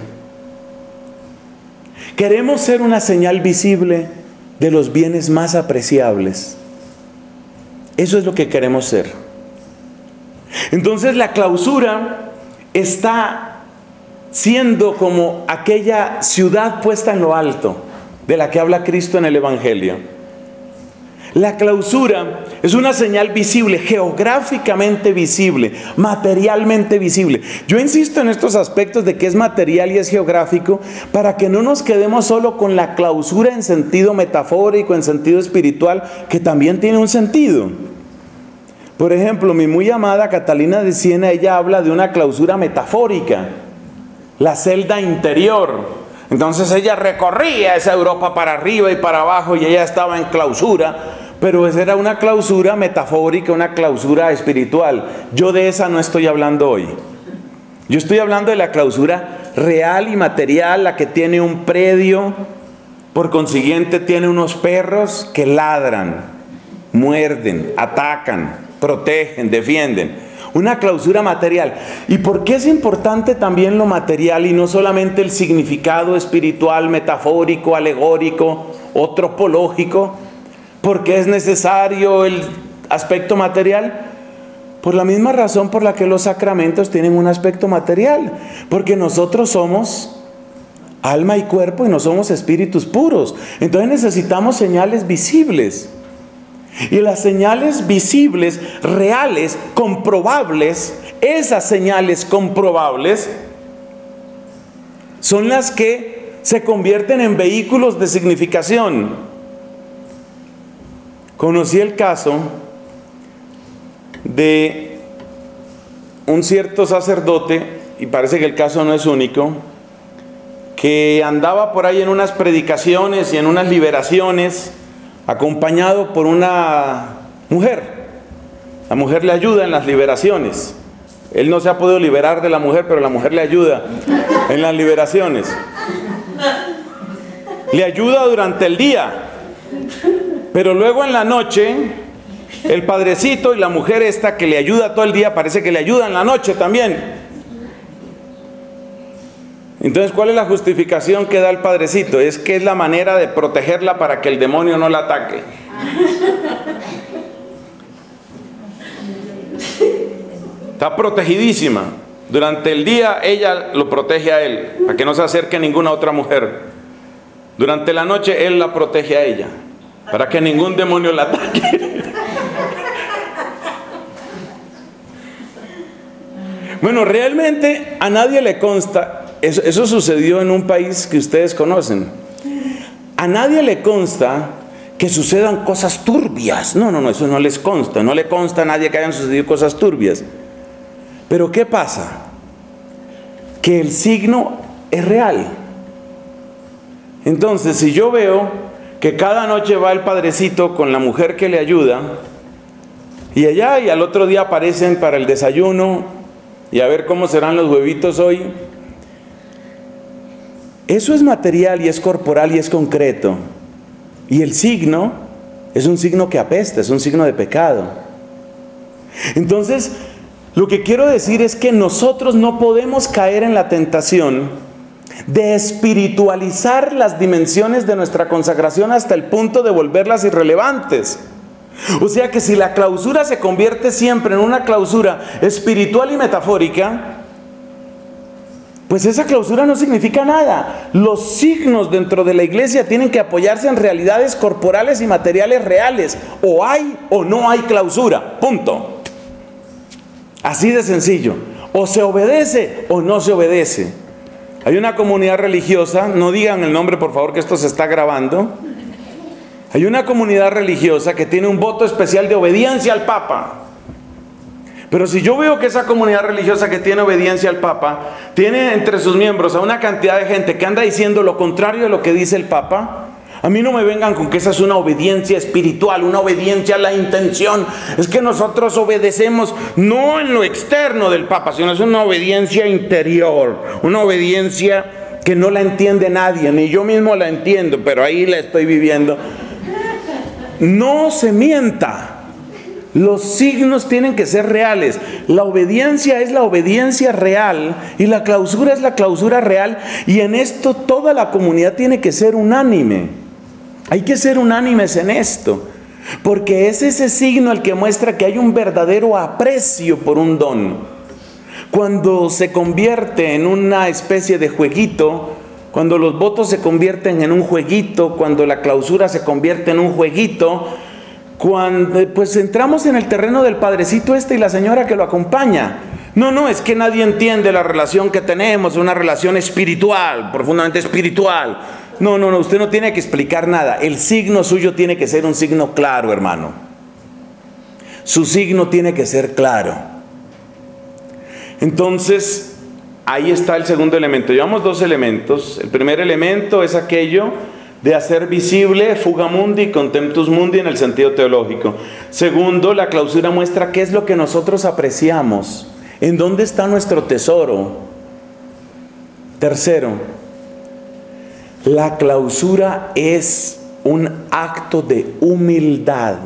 Queremos ser una señal visible de los bienes más apreciables. Eso es lo que queremos ser. Entonces la clausura está siendo como aquella ciudad puesta en lo alto de la que habla Cristo en el Evangelio. La clausura es una señal visible, geográficamente visible, materialmente visible. Yo insisto en estos aspectos de que es material y es geográfico, para que no nos quedemos solo con la clausura en sentido metafórico, en sentido espiritual, que también tiene un sentido. Por ejemplo, mi muy amada Catalina de Siena, ella habla de una clausura metafórica, la celda interior. Entonces ella recorría esa Europa para arriba y para abajo y ella estaba en clausura. Pero esa era una clausura metafórica, una clausura espiritual. Yo de esa no estoy hablando hoy. Yo estoy hablando de la clausura real y material, la que tiene un predio, por consiguiente tiene unos perros que ladran, muerden, atacan, protegen, defienden. Una clausura material. ¿Y por qué es importante también lo material y no solamente el significado espiritual, metafórico, alegórico o tropológico? ¿Por qué es necesario el aspecto material? Por la misma razón por la que los sacramentos tienen un aspecto material. Porque nosotros somos alma y cuerpo y no somos espíritus puros. Entonces necesitamos señales visibles. Y las señales visibles, reales, comprobables, esas señales comprobables son las que se convierten en vehículos de significación. Conocí el caso de un cierto sacerdote, y parece que el caso no es único, que andaba por ahí en unas predicaciones y en unas liberaciones, acompañado por una mujer. La mujer le ayuda en las liberaciones. Él no se ha podido liberar de la mujer, pero la mujer le ayuda en las liberaciones. Le ayuda durante el día, pero luego en la noche, el padrecito y la mujer esta que le ayuda todo el día, parece que le ayuda en la noche también. Entonces, ¿cuál es la justificación que da el padrecito? Es que es la manera de protegerla para que el demonio no la ataque. Está protegidísima. Durante el día ella lo protege a él, para que no se acerque ninguna otra mujer. Durante la noche él la protege a ella, para que ningún demonio la ataque. Bueno, realmente a nadie le consta, eso sucedió en un país que ustedes conocen. A nadie le consta que sucedan cosas turbias. No, eso no les consta. No le consta a nadie que hayan sucedido cosas turbias. Pero ¿qué pasa? Que el signo es real. Entonces, si yo veo que cada noche va el padrecito con la mujer que le ayuda, y allá y al otro día aparecen para el desayuno, y a ver cómo serán los huevitos hoy, eso es material y es corporal y es concreto. Y el signo es un signo que apesta, es un signo de pecado. Entonces, lo que quiero decir es que nosotros no podemos caer en la tentación de espiritualizar las dimensiones de nuestra consagración hasta el punto de volverlas irrelevantes. O sea que si la clausura se convierte siempre en una clausura espiritual y metafórica, pues esa clausura no significa nada. Los signos dentro de la iglesia tienen que apoyarse en realidades corporales y materiales reales. O hay o no hay clausura. Punto. Así de sencillo. O se obedece o no se obedece. Hay una comunidad religiosa, no digan el nombre por favor que esto se está grabando. Hay una comunidad religiosa que tiene un voto especial de obediencia al Papa. Pero si yo veo que esa comunidad religiosa que tiene obediencia al Papa tiene entre sus miembros a una cantidad de gente que anda diciendo lo contrario de lo que dice el Papa, a mí no me vengan con que esa es una obediencia espiritual, una obediencia a la intención. Es que nosotros obedecemos no en lo externo del Papa, sino es una obediencia interior, una obediencia que no la entiende nadie, ni yo mismo la entiendo, pero ahí la estoy viviendo. No se mienta. Los signos tienen que ser reales. La obediencia es la obediencia real y la clausura es la clausura real. Y en esto toda la comunidad tiene que ser unánime. Hay que ser unánimes en esto, porque es ese signo el que muestra que hay un verdadero aprecio por un don. Cuando se convierte en una especie de jueguito, cuando los votos se convierten en un jueguito, cuando la clausura se convierte en un jueguito, cuando pues entramos en el terreno del padrecito y la señora que lo acompaña. No, es que nadie entiende la relación que tenemos, una relación espiritual, profundamente espiritual. No, usted no tiene que explicar nada. El signo suyo tiene que ser un signo claro, hermano. Su signo tiene que ser claro. Entonces, ahí está el segundo elemento. Llevamos dos elementos. El primer elemento es aquello de hacer visible fuga mundi, contemptus mundi en el sentido teológico. Segundo, la clausura muestra qué es lo que nosotros apreciamos, en dónde está nuestro tesoro. Tercero, la clausura es un acto de humildad.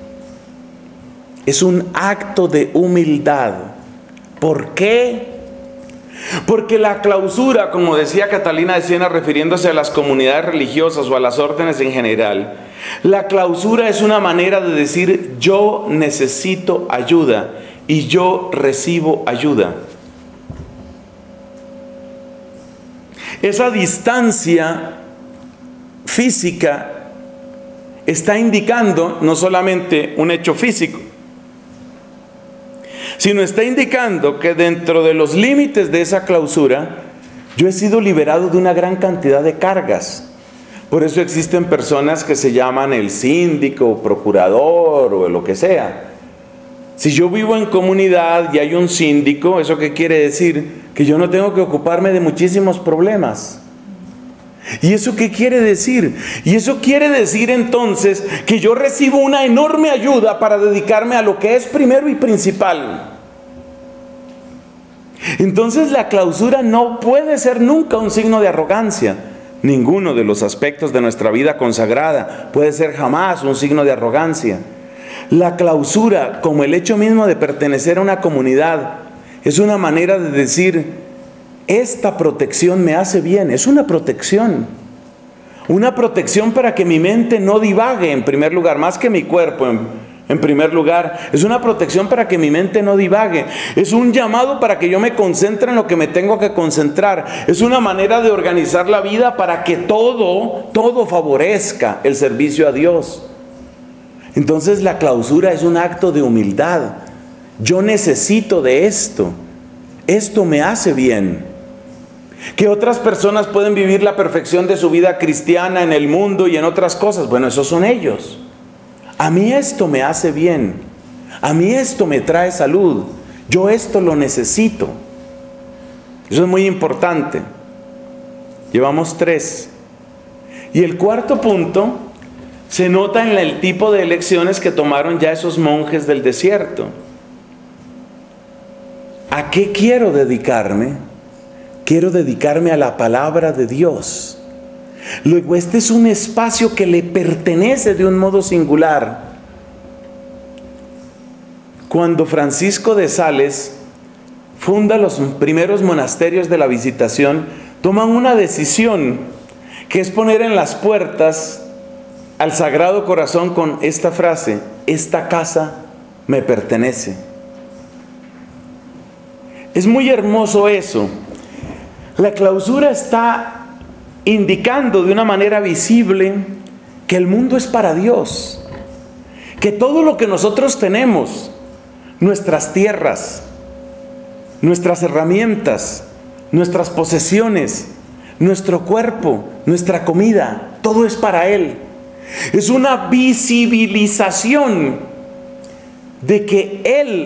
Es un acto de humildad. ¿Por qué? Porque la clausura, como decía Catalina de Siena refiriéndose a las comunidades religiosas o a las órdenes en general, la clausura es una manera de decir yo necesito ayuda y yo recibo ayuda. Esa distancia física está indicando no solamente un hecho físico, sino está indicando que dentro de los límites de esa clausura yo he sido liberado de una gran cantidad de cargas. Por eso existen personas que se llaman el síndico, procurador o lo que sea. Si yo vivo en comunidad y hay un síndico, ¿eso qué quiere decir? Que yo no tengo que ocuparme de muchísimos problemas. ¿Y eso qué quiere decir? Y eso quiere decir entonces que yo recibo una enorme ayuda para dedicarme a lo que es primero y principal. Entonces la clausura no puede ser nunca un signo de arrogancia. Ninguno de los aspectos de nuestra vida consagrada puede ser jamás un signo de arrogancia. La clausura, como el hecho mismo de pertenecer a una comunidad, es una manera de decir: esta protección me hace bien. Es una protección para que mi mente no divague en primer lugar, más que mi cuerpo. En primer lugar, es una protección para que mi mente no divague. Es un llamado para que yo me concentre en lo que me tengo que concentrar. Es una manera de organizar la vida para que todo favorezca el servicio a Dios. Entonces la clausura es un acto de humildad. Yo necesito de esto. Esto me hace bien. Que otras personas pueden vivir la perfección de su vida cristiana en el mundo y en otras cosas. Bueno, esos son ellos. A mí esto me hace bien. A mí esto me trae salud. Yo esto lo necesito. Eso es muy importante. Llevamos 3. Y el cuarto punto se nota en el tipo de elecciones que tomaron ya esos monjes del desierto. ¿A qué quiero dedicarme? Quiero dedicarme a la palabra de Dios. Luego, este es un espacio que le pertenece de un modo singular. Cuando Francisco de Sales funda los primeros monasterios de la Visitación, toman una decisión que es poner en las puertas al Sagrado Corazón con esta frase: esta casa me pertenece. Es muy hermoso eso. La clausura está indicando de una manera visible que el mundo es para Dios, que todo lo que nosotros tenemos, nuestras tierras, nuestras herramientas, nuestras posesiones, nuestro cuerpo, nuestra comida, todo es para Él. Es una visibilización de que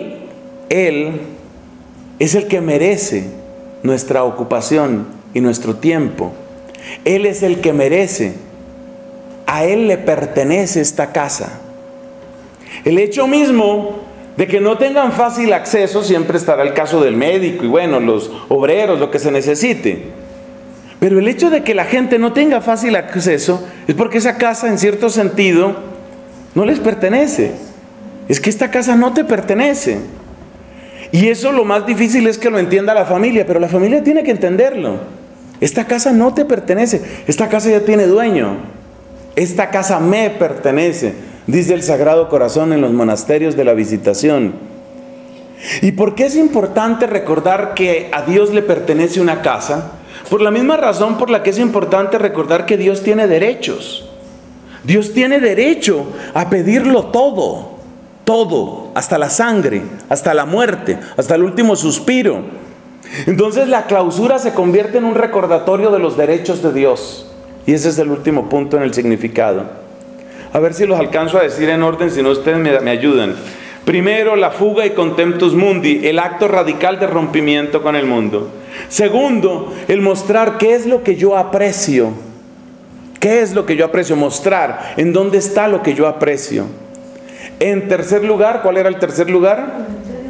Él es el que merece nuestra ocupación y nuestro tiempo. Él es el que merece. A Él le pertenece esta casa. El hecho mismo de que no tengan fácil acceso, siempre estará el caso del médico y bueno, los obreros, lo que se necesite. Pero el hecho de que la gente no tenga fácil acceso es porque esa casa, en cierto sentido, no les pertenece. Es que esta casa no te pertenece. Y eso lo más difícil es que lo entienda la familia, pero la familia tiene que entenderlo. Esta casa no te pertenece, esta casa ya tiene dueño. Esta casa me pertenece, dice el Sagrado Corazón en los monasterios de la Visitación. ¿Y por qué es importante recordar que a Dios le pertenece una casa? Por la misma razón por la que es importante recordar que Dios tiene derechos. Dios tiene derecho a pedirlo todo, todo, hasta la sangre, hasta la muerte, hasta el último suspiro. Entonces la clausura se convierte en un recordatorio de los derechos de Dios. Y ese es el último punto en el significado. A ver si los alcanzo a decir en orden, si no ustedes me ayudan. Primero, la fuga y contemptus mundi, el acto radical de rompimiento con el mundo. Segundo, el mostrar qué es lo que yo aprecio. ¿Qué es lo que yo aprecio? Mostrar en dónde está lo que yo aprecio. En tercer lugar, ¿cuál era el tercer lugar?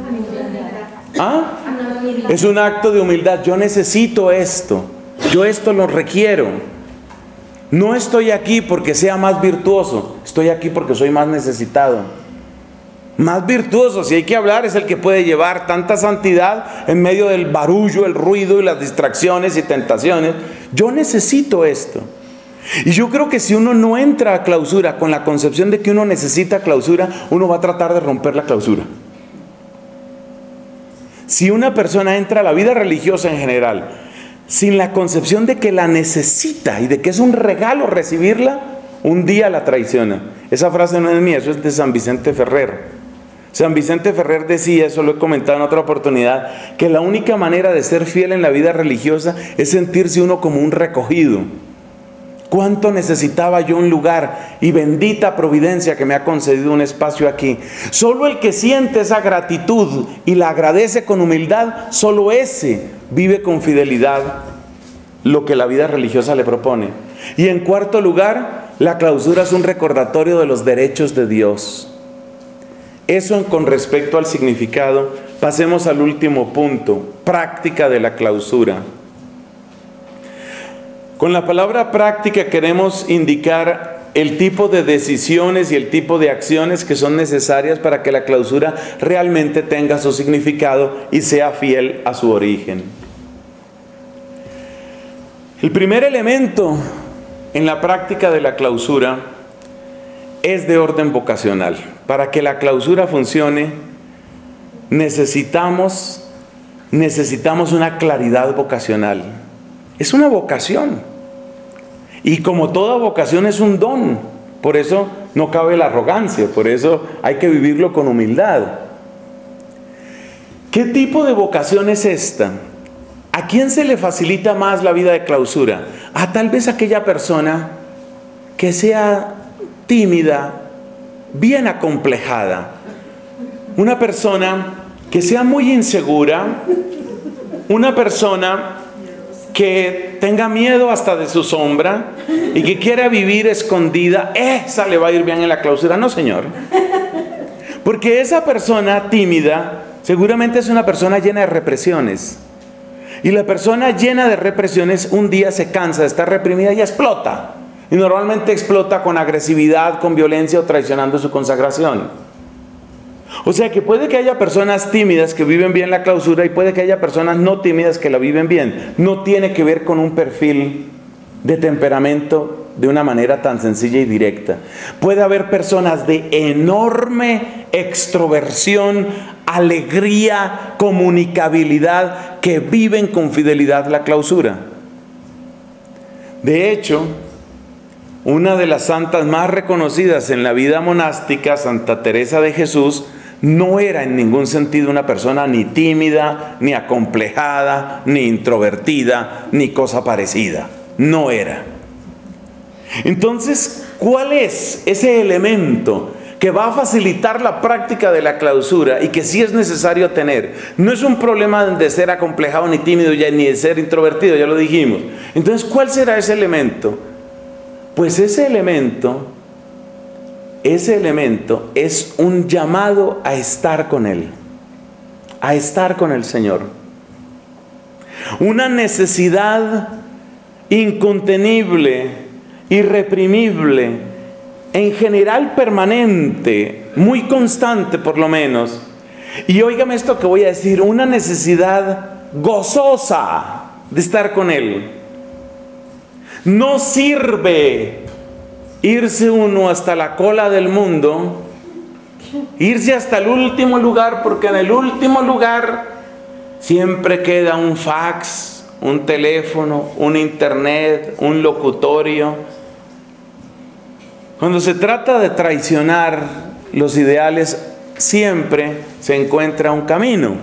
¿Ah? Es un acto de humildad. Yo necesito esto. Yo esto lo requiero. No estoy aquí porque sea más virtuoso. Estoy aquí porque soy más necesitado. Más virtuoso, si hay que hablar, es el que puede llevar tanta santidad en medio del barullo, el ruido y las distracciones y tentaciones. Yo necesito esto. Y yo creo que si uno no entra a clausura con la concepción de que uno necesita clausura, uno va a tratar de romper la clausura. Si una persona entra a la vida religiosa en general sin la concepción de que la necesita y de que es un regalo recibirla, un día la traiciona. Esa frase no es mía, eso es de San Vicente Ferrer. San Vicente Ferrer decía, eso lo he comentado en otra oportunidad, que la única manera de ser fiel en la vida religiosa es sentirse uno como un recogido. ¿Cuánto necesitaba yo un lugar? Y bendita providencia que me ha concedido un espacio aquí. Solo el que siente esa gratitud y la agradece con humildad, solo ese vive con fidelidad lo que la vida religiosa le propone. Y en cuarto lugar, la clausura es un recordatorio de los derechos de Dios. Eso con respecto al significado. Pasemos al último punto, práctica de la clausura. Con la palabra práctica queremos indicar el tipo de decisiones y el tipo de acciones que son necesarias para que la clausura realmente tenga su significado y sea fiel a su origen. El primer elemento en la práctica de la clausura es de orden vocacional. Para que la clausura funcione, necesitamos una claridad vocacional. Es una vocación. Y como toda vocación es un don. Por eso no cabe la arrogancia, por eso hay que vivirlo con humildad. ¿Qué tipo de vocación es esta? ¿A quién se le facilita más la vida de clausura? Tal vez aquella persona que sea tímida, bien acomplejada. Una persona que sea muy insegura, una persona que tenga miedo hasta de su sombra y que quiera vivir escondida. Esa le va a ir bien en la clausura. No, señor. Porque esa persona tímida seguramente es una persona llena de represiones. Y la persona llena de represiones un día se cansa de estar reprimida y explota. Y normalmente explota con agresividad, con violencia o traicionando su consagración. O sea que puede que haya personas tímidas que viven bien la clausura y puede que haya personas no tímidas que la viven bien. No tiene que ver con un perfil de temperamento de una manera tan sencilla y directa. Puede haber personas de enorme extroversión, alegría, comunicabilidad, que viven con fidelidad la clausura. De hecho, una de las santas más reconocidas en la vida monástica, Santa Teresa de Jesús, no era en ningún sentido una persona ni tímida, ni acomplejada, ni introvertida, ni cosa parecida. No era. Entonces, ¿cuál es ese elemento que va a facilitar la práctica de la clausura y que sí es necesario tener? No es un problema de ser acomplejado, ni tímido, ni de ser introvertido, ya lo dijimos. Entonces, ¿cuál será ese elemento? Pues ese elemento es un llamado a estar con Él, a estar con el Señor. Una necesidad incontenible, irreprimible, en general permanente, muy constante por lo menos. Y óigame esto que voy a decir, una necesidad gozosa de estar con Él. No sirve irse uno hasta la cola del mundo, irse hasta el último lugar, porque en el último lugar siempre queda un fax, un teléfono, un internet, un locutorio. Cuando se trata de traicionar los ideales, siempre se encuentra un camino.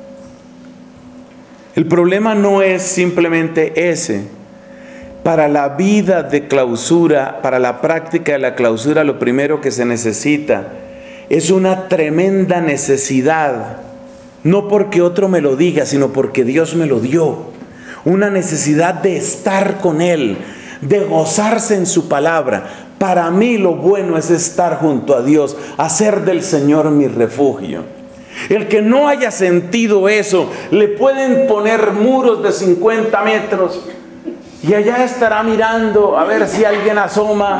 El problema no es simplemente ese. Para la vida de clausura, para la práctica de la clausura, lo primero que se necesita es una tremenda necesidad. No porque otro me lo diga, sino porque Dios me lo dio. Una necesidad de estar con Él, de gozarse en su palabra. Para mí lo bueno es estar junto a Dios, hacer del Señor mi refugio. El que no haya sentido eso, le pueden poner muros de 50 metros y allá estará mirando a ver si alguien asoma.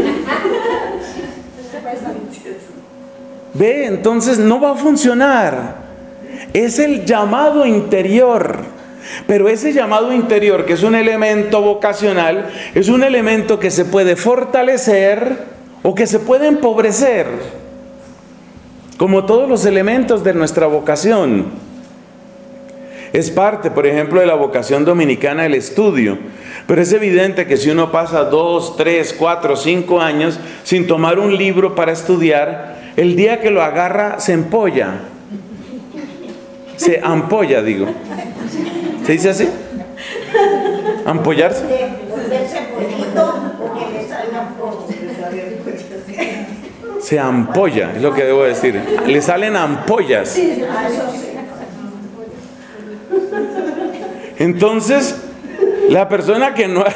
Ve, entonces no va a funcionar. Es el llamado interior. Pero ese llamado interior, que es un elemento vocacional, es un elemento que se puede fortalecer o que se puede empobrecer, como todos los elementos de nuestra vocación. Es parte, por ejemplo, de la vocación dominicana el estudio. Pero es evidente que si uno pasa 2, 3, 4, 5 años sin tomar un libro para estudiar, el día que lo agarra se empolla. Se ampolla, digo. ¿Se dice así? ¿Ampollarse? Se ampolla, es lo que debo decir. Le salen ampollas. Entonces, la persona que no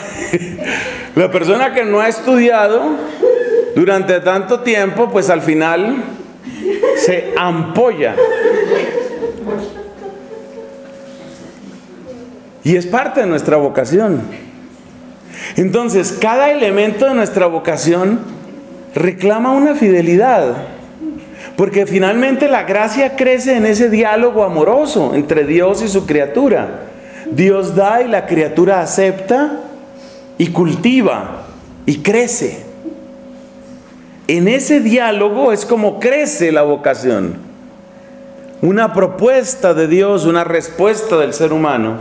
ha estudiado durante tanto tiempo, pues al final se ampolla. Y es parte de nuestra vocación. Entonces, cada elemento de nuestra vocación reclama una fidelidad. Porque finalmente la gracia crece en ese diálogo amoroso entre Dios y su criatura. Dios da y la criatura acepta y cultiva y crece. En ese diálogo es como crece la vocación. Una propuesta de Dios, una respuesta del ser humano.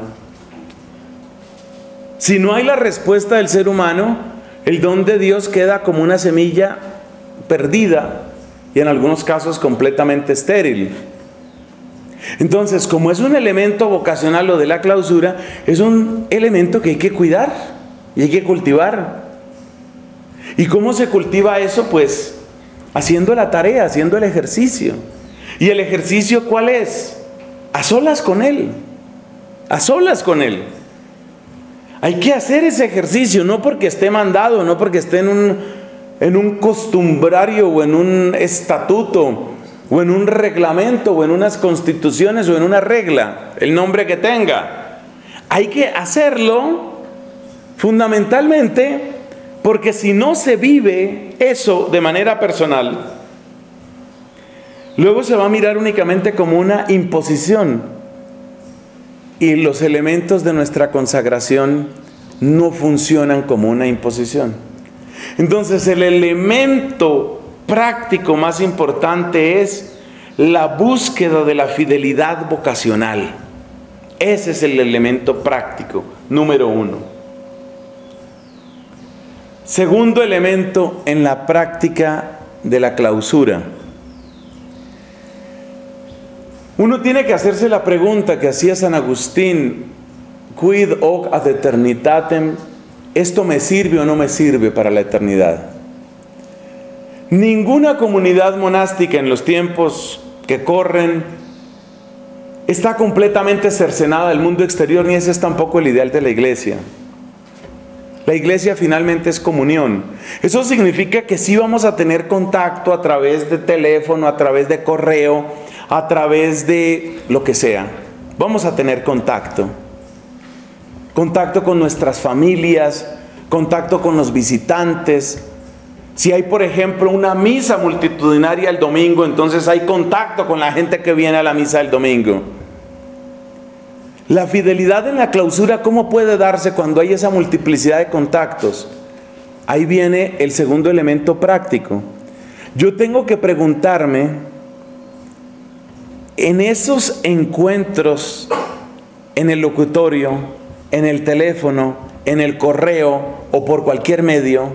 Si no hay la respuesta del ser humano, el don de Dios queda como una semilla perdida y en algunos casos completamente estéril. Entonces, como es un elemento vocacional lo de la clausura, es un elemento que hay que cuidar y hay que cultivar. ¿Y cómo se cultiva eso? Pues haciendo la tarea, haciendo el ejercicio. ¿Y el ejercicio cuál es? A solas con Él. A solas con Él. Hay que hacer ese ejercicio, no porque esté mandado, no porque esté en un costumbrario o en un estatuto o en un reglamento o en unas constituciones o en una regla, el nombre que tenga. Hay que hacerlo fundamentalmente porque si no se vive eso de manera personal, luego se va a mirar únicamente como una imposición. Y los elementos de nuestra consagración no funcionan como una imposición. Entonces el elemento práctico más importante es la búsqueda de la fidelidad vocacional. Ese es el elemento práctico, número 1. Segundo elemento en la práctica de la clausura. Uno tiene que hacerse la pregunta que hacía San Agustín: quid hoc ad eternitatem, ¿esto me sirve o no me sirve para la eternidad? Ninguna comunidad monástica en los tiempos que corren está completamente cercenada del mundo exterior, ni ese es tampoco el ideal de la iglesia. La iglesia finalmente es comunión. Eso significa que sí vamos a tener contacto a través de teléfono, a través de correo, a través de lo que sea. Vamos a tener contacto. Contacto con nuestras familias, contacto con los visitantes. Si hay, por ejemplo, una misa multitudinaria el domingo, entonces hay contacto con la gente que viene a la misa el domingo. La fidelidad en la clausura, ¿cómo puede darse cuando hay esa multiplicidad de contactos? Ahí viene el segundo elemento práctico. Yo tengo que preguntarme, en esos encuentros, en el locutorio, en el teléfono, en el correo o por cualquier medio,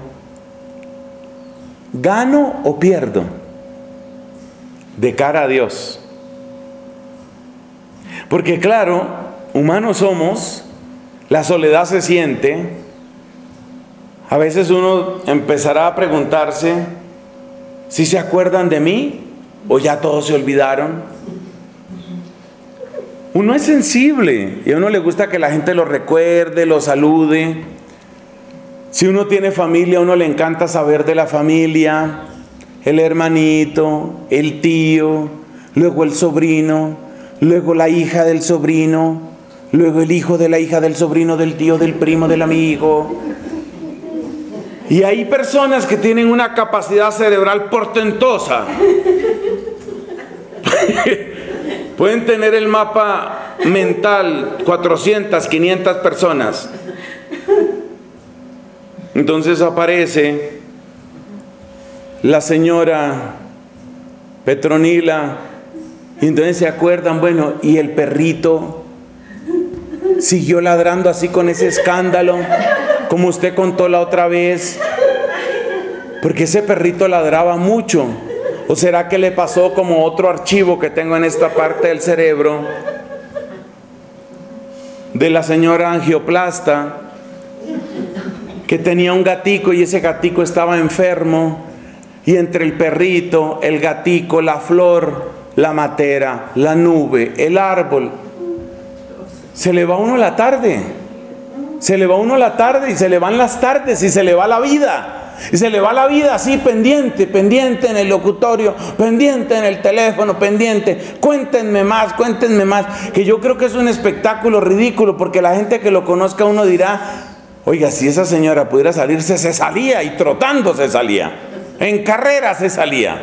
¿gano o pierdo de cara a Dios? Porque claro, humanos somos, la soledad se siente. A veces uno empezará a preguntarse si se acuerdan de mí o ya todos se olvidaron. Uno es sensible y a uno le gusta que la gente lo recuerde, lo salude. Si uno tiene familia, a uno le encanta saber de la familia, el hermanito, el tío, luego el sobrino, luego la hija del sobrino, luego el hijo de la hija del sobrino, del tío, del primo, del amigo. Y hay personas que tienen una capacidad cerebral portentosa. Pueden tener el mapa mental 400, 500 personas. Entonces aparece la señora Petronila y entonces se acuerdan, bueno, y el perrito siguió ladrando así con ese escándalo, como usted contó la otra vez, porque ese perrito ladraba mucho. ¿O será que le pasó como otro archivo que tengo en esta parte del cerebro de la señora angioplasta, que tenía un gatico y ese gatico estaba enfermo, y entre el perrito, el gatico, la flor, la matera, la nube, el árbol, se le va uno la tarde, se le va uno la tarde y se le van las tardes y se le va la vida. Y se le va la vida así pendiente, pendiente en el locutorio, pendiente en el teléfono, pendiente. Cuéntenme más, que yo creo que es un espectáculo ridículo, porque la gente que lo conozca uno dirá, oiga, si esa señora pudiera salirse, se salía, y trotando se salía, en carrera se salía.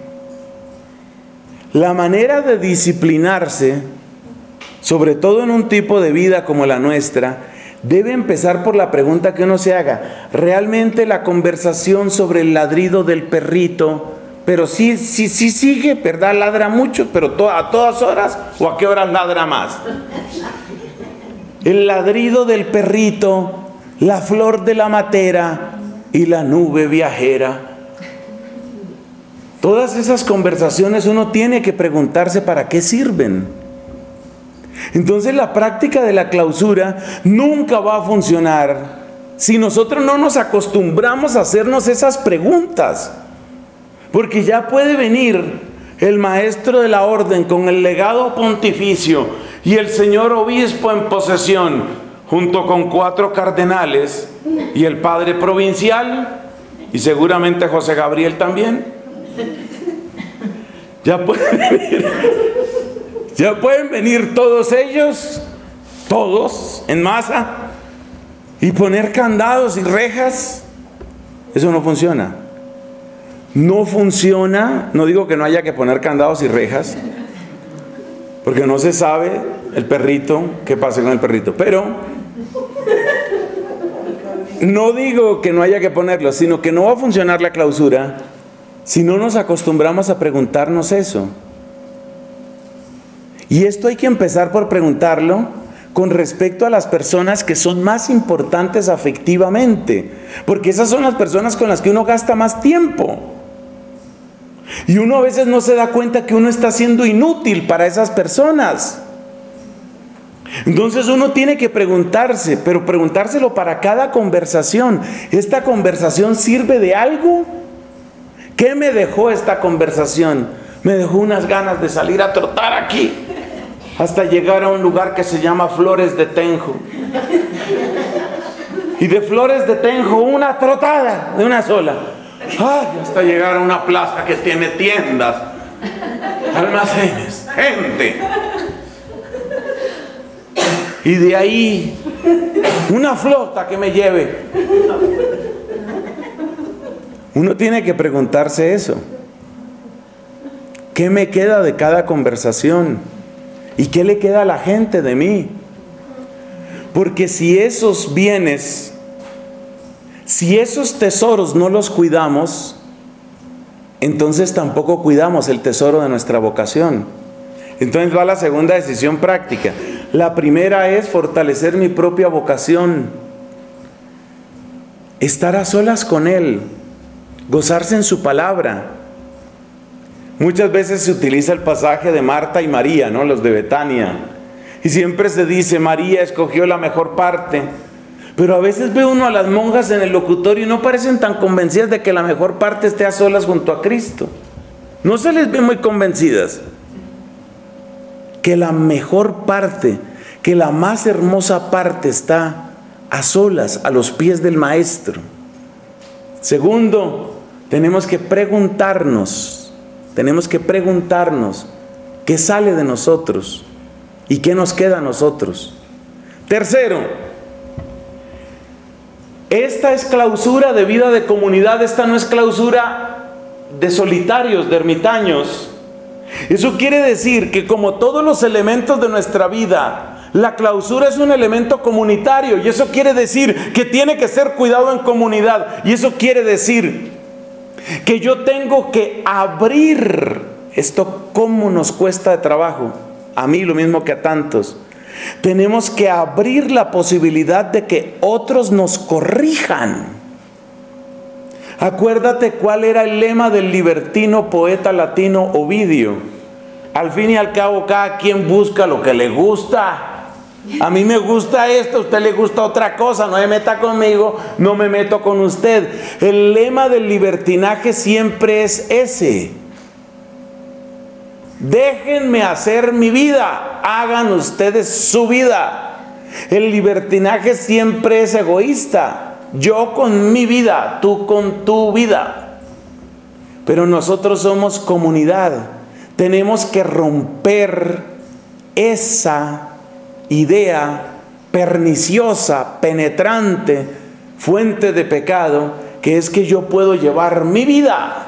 La manera de disciplinarse, sobre todo en un tipo de vida como la nuestra, debe empezar por la pregunta que uno se haga. ¿Realmente la conversación sobre el ladrido del perrito, pero sí sigue, ¿verdad? Ladra mucho, pero a todas horas, o a qué horas ladra más? El ladrido del perrito, la flor de la matera y la nube viajera. Todas esas conversaciones uno tiene que preguntarse para qué sirven. Entonces la práctica de la clausura nunca va a funcionar si nosotros no nos acostumbramos a hacernos esas preguntas. Porque ya puede venir el maestro de la orden con el legado pontificio y el señor obispo en posesión, junto con 4 cardenales y el padre provincial y seguramente José Gabriel también. Ya pueden venir todos ellos, todos en masa, y poner candados y rejas. Eso no funciona. No funciona. No digo que no haya que poner candados y rejas, porque no se sabe el perrito, qué pasa con el perrito. Pero no digo que no haya que ponerlo, sino que no va a funcionar la clausura si no nos acostumbramos a preguntarnos eso. Y esto hay que empezar por preguntarlo con respecto a las personas que son más importantes afectivamente, porque esas son las personas con las que uno gasta más tiempo. Y uno a veces no se da cuenta que uno está siendo inútil para esas personas. Entonces uno tiene que preguntarse, pero preguntárselo para cada conversación. ¿Esta conversación sirve de algo? ¿Qué me dejó esta conversación? Me dejó unas ganas de salir a trotar aquí, hasta llegar a un lugar que se llama Flores de Tenjo. Y de Flores de Tenjo, una trotada de una sola. Ay, hasta llegar a una plaza que tiene tiendas, almacenes, gente. Y de ahí, una flota que me lleve. Uno tiene que preguntarse eso. ¿Qué me queda de cada conversación? ¿Y qué le queda a la gente de mí? Porque si esos bienes, si esos tesoros no los cuidamos, entonces tampoco cuidamos el tesoro de nuestra vocación. Entonces va la segunda decisión práctica. La primera es fortalecer mi propia vocación. Estar a solas con Él. Gozarse en su palabra. Muchas veces se utiliza el pasaje de Marta y María, ¿no? Los de Betania. Y siempre se dice, María escogió la mejor parte. Pero a veces ve uno a las monjas en el locutorio y no parecen tan convencidas de que la mejor parte esté a solas junto a Cristo. No se les ve muy convencidas. Que la mejor parte, que la más hermosa parte está a solas, a los pies del Maestro. Segundo, tenemos que preguntarnos qué sale de nosotros y qué nos queda a nosotros. Tercero, esta es clausura de vida de comunidad, esta no es clausura de solitarios, de ermitaños. Eso quiere decir que como todos los elementos de nuestra vida, la clausura es un elemento comunitario, y eso quiere decir que tiene que ser cuidado en comunidad, y eso quiere decir que yo tengo que abrir esto. ¿Cómo nos cuesta de trabajo? A mí lo mismo que a tantos. Tenemos que abrir la posibilidad de que otros nos corrijan. Acuérdate cuál era el lema del libertino poeta latino Ovidio. Al fin y al cabo, cada quien busca lo que le gusta. A mí me gusta esto, a usted le gusta otra cosa, no se meta conmigo, no me meto con usted. El lema del libertinaje siempre es ese. Déjenme hacer mi vida, hagan ustedes su vida. El libertinaje siempre es egoísta. Yo con mi vida, tú con tu vida. Pero nosotros somos comunidad. Tenemos que romper esa idea perniciosa, penetrante, fuente de pecado, que es que yo puedo llevar mi vida.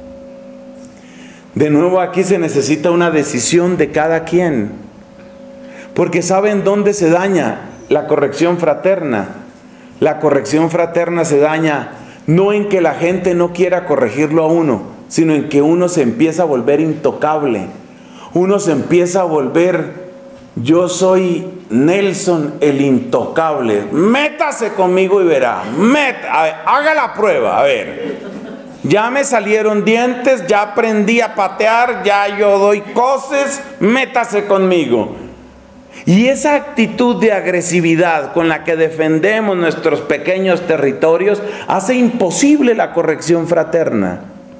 De nuevo, aquí se necesita una decisión de cada quien, porque ¿saben dónde se daña? la corrección fraterna. La corrección fraterna se daña no en que la gente no quiera corregirlo a uno, sino en que uno se empieza a volver intocable. Uno se empieza a volver, yo soy Nelson el intocable. Métase conmigo y verá. A ver, haga la prueba, a ver. Ya me salieron dientes, ya aprendí a patear, ya yo doy coces, métase conmigo. Y esa actitud de agresividad con la que defendemos nuestros pequeños territorios hace imposible la corrección fraterna.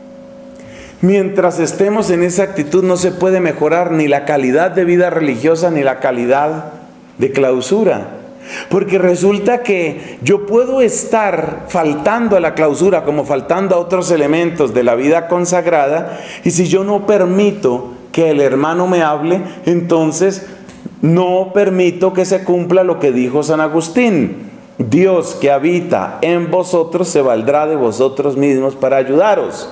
Mientras estemos en esa actitud no se puede mejorar ni la calidad de vida religiosa ni la calidad de clausura. Porque resulta que yo puedo estar faltando a la clausura como faltando a otros elementos de la vida consagrada, y si yo no permito que el hermano me hable, entonces no permito que se cumpla lo que dijo San Agustín: Dios que habita en vosotros se valdrá de vosotros mismos para ayudaros,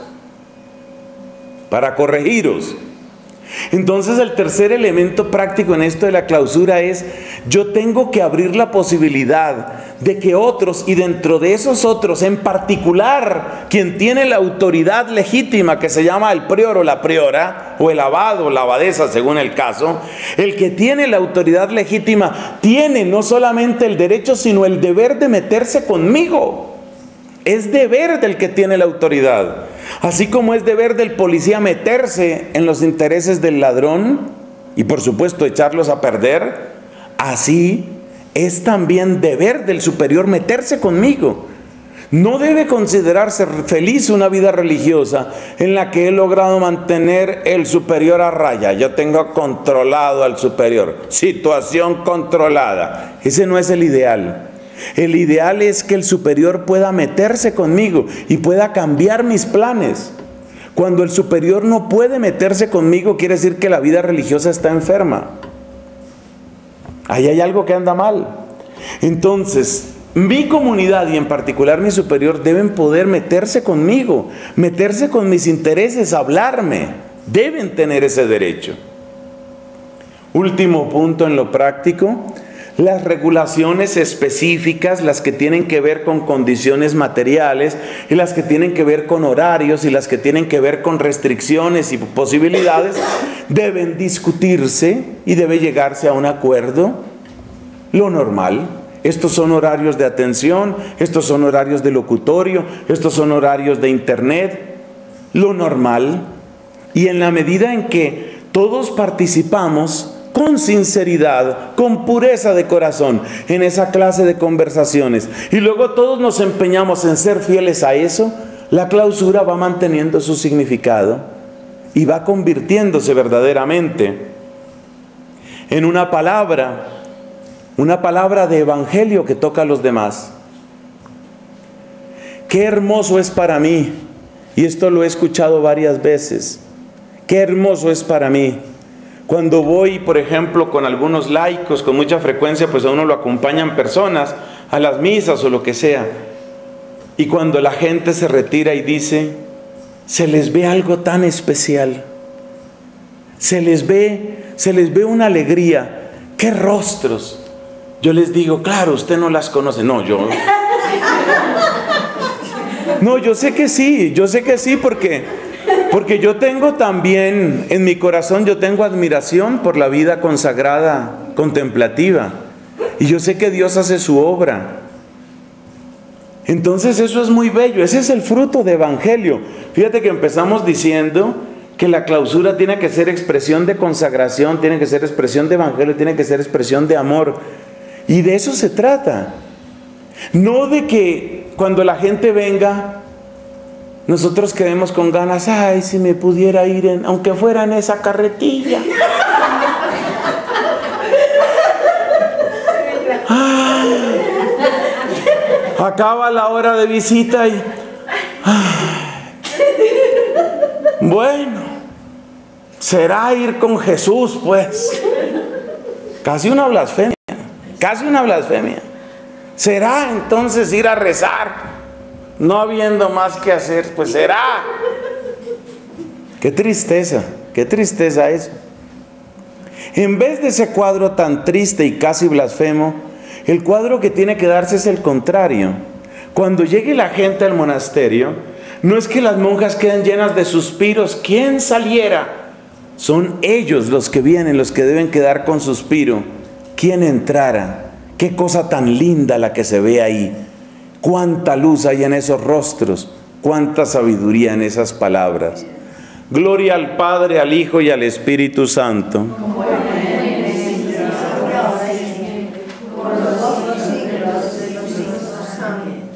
para corregiros. Entonces el tercer elemento práctico en esto de la clausura es: yo tengo que abrir la posibilidad de que otros, y dentro de esos otros en particular quien tiene la autoridad legítima, que se llama el prior o la priora, o el abad o la abadesa según el caso, el que tiene la autoridad legítima tiene no solamente el derecho sino el deber de meterse conmigo. Es deber del que tiene la autoridad. Así como es deber del policía meterse en los intereses del ladrón y por supuesto echarlos a perder, así es también deber del superior meterse conmigo. No debe considerarse feliz una vida religiosa en la que he logrado mantener el superior a raya. Yo tengo controlado al superior, situación controlada. Ese no es el ideal. El ideal es que el superior pueda meterse conmigo y pueda cambiar mis planes. Cuando el superior no puede meterse conmigo, quiere decir que la vida religiosa está enferma. Ahí hay algo que anda mal. Entonces, mi comunidad y en particular mi superior deben poder meterse conmigo, meterse con mis intereses, hablarme. Deben tener ese derecho. Último punto en lo práctico: las regulaciones específicas, las que tienen que ver con condiciones materiales, y las que tienen que ver con horarios, y las que tienen que ver con restricciones y posibilidades, deben discutirse y debe llegarse a un acuerdo. Lo normal: estos son horarios de atención, estos son horarios de locutorio, estos son horarios de internet. Lo normal. Y en la medida en que todos participamos con sinceridad, con pureza de corazón en esa clase de conversaciones, y luego todos nos empeñamos en ser fieles a eso, la clausura va manteniendo su significado y va convirtiéndose verdaderamente en una palabra de evangelio que toca a los demás. Qué hermoso es para mí, y esto lo he escuchado varias veces, qué hermoso es para mí cuando voy, por ejemplo, con algunos laicos, con mucha frecuencia, pues a uno lo acompañan personas a las misas o lo que sea, y cuando la gente se retira y dice: se les ve algo tan especial, se les ve una alegría, qué rostros. Yo les digo: claro, usted no las conoce. No, yo sé que sí, porque yo tengo también, en mi corazón yo tengo admiración por la vida consagrada, contemplativa, y yo sé que Dios hace su obra. Entonces eso es muy bello, ese es el fruto de evangelio. Fíjate que empezamos diciendo que la clausura tiene que ser expresión de consagración, tiene que ser expresión de evangelio, tiene que ser expresión de amor, y de eso se trata. No de que cuando la gente venga nosotros quedemos con ganas: ay, si me pudiera ir aunque fuera en esa carretilla. Ay, acaba la hora de visita y bueno, será ir con Jesús, pues. Casi una blasfemia. Será entonces ir a rezar, no habiendo más que hacer, pues será. Qué tristeza eso. En vez de ese cuadro tan triste y casi blasfemo, El cuadro que tiene que darse es el contrario. Cuando llegue la gente al monasterio, no es que las monjas queden llenas de suspiros. ¿Quién saliera? Son ellos los que vienen, los que deben quedar con suspiro. ¿Quién entrara? Qué cosa tan linda la que se ve ahí. Cuánta luz hay en esos rostros. Cuánta sabiduría en esas palabras. Gloria al Padre, al Hijo y al Espíritu Santo. Por los siglos de los siglos. Amén.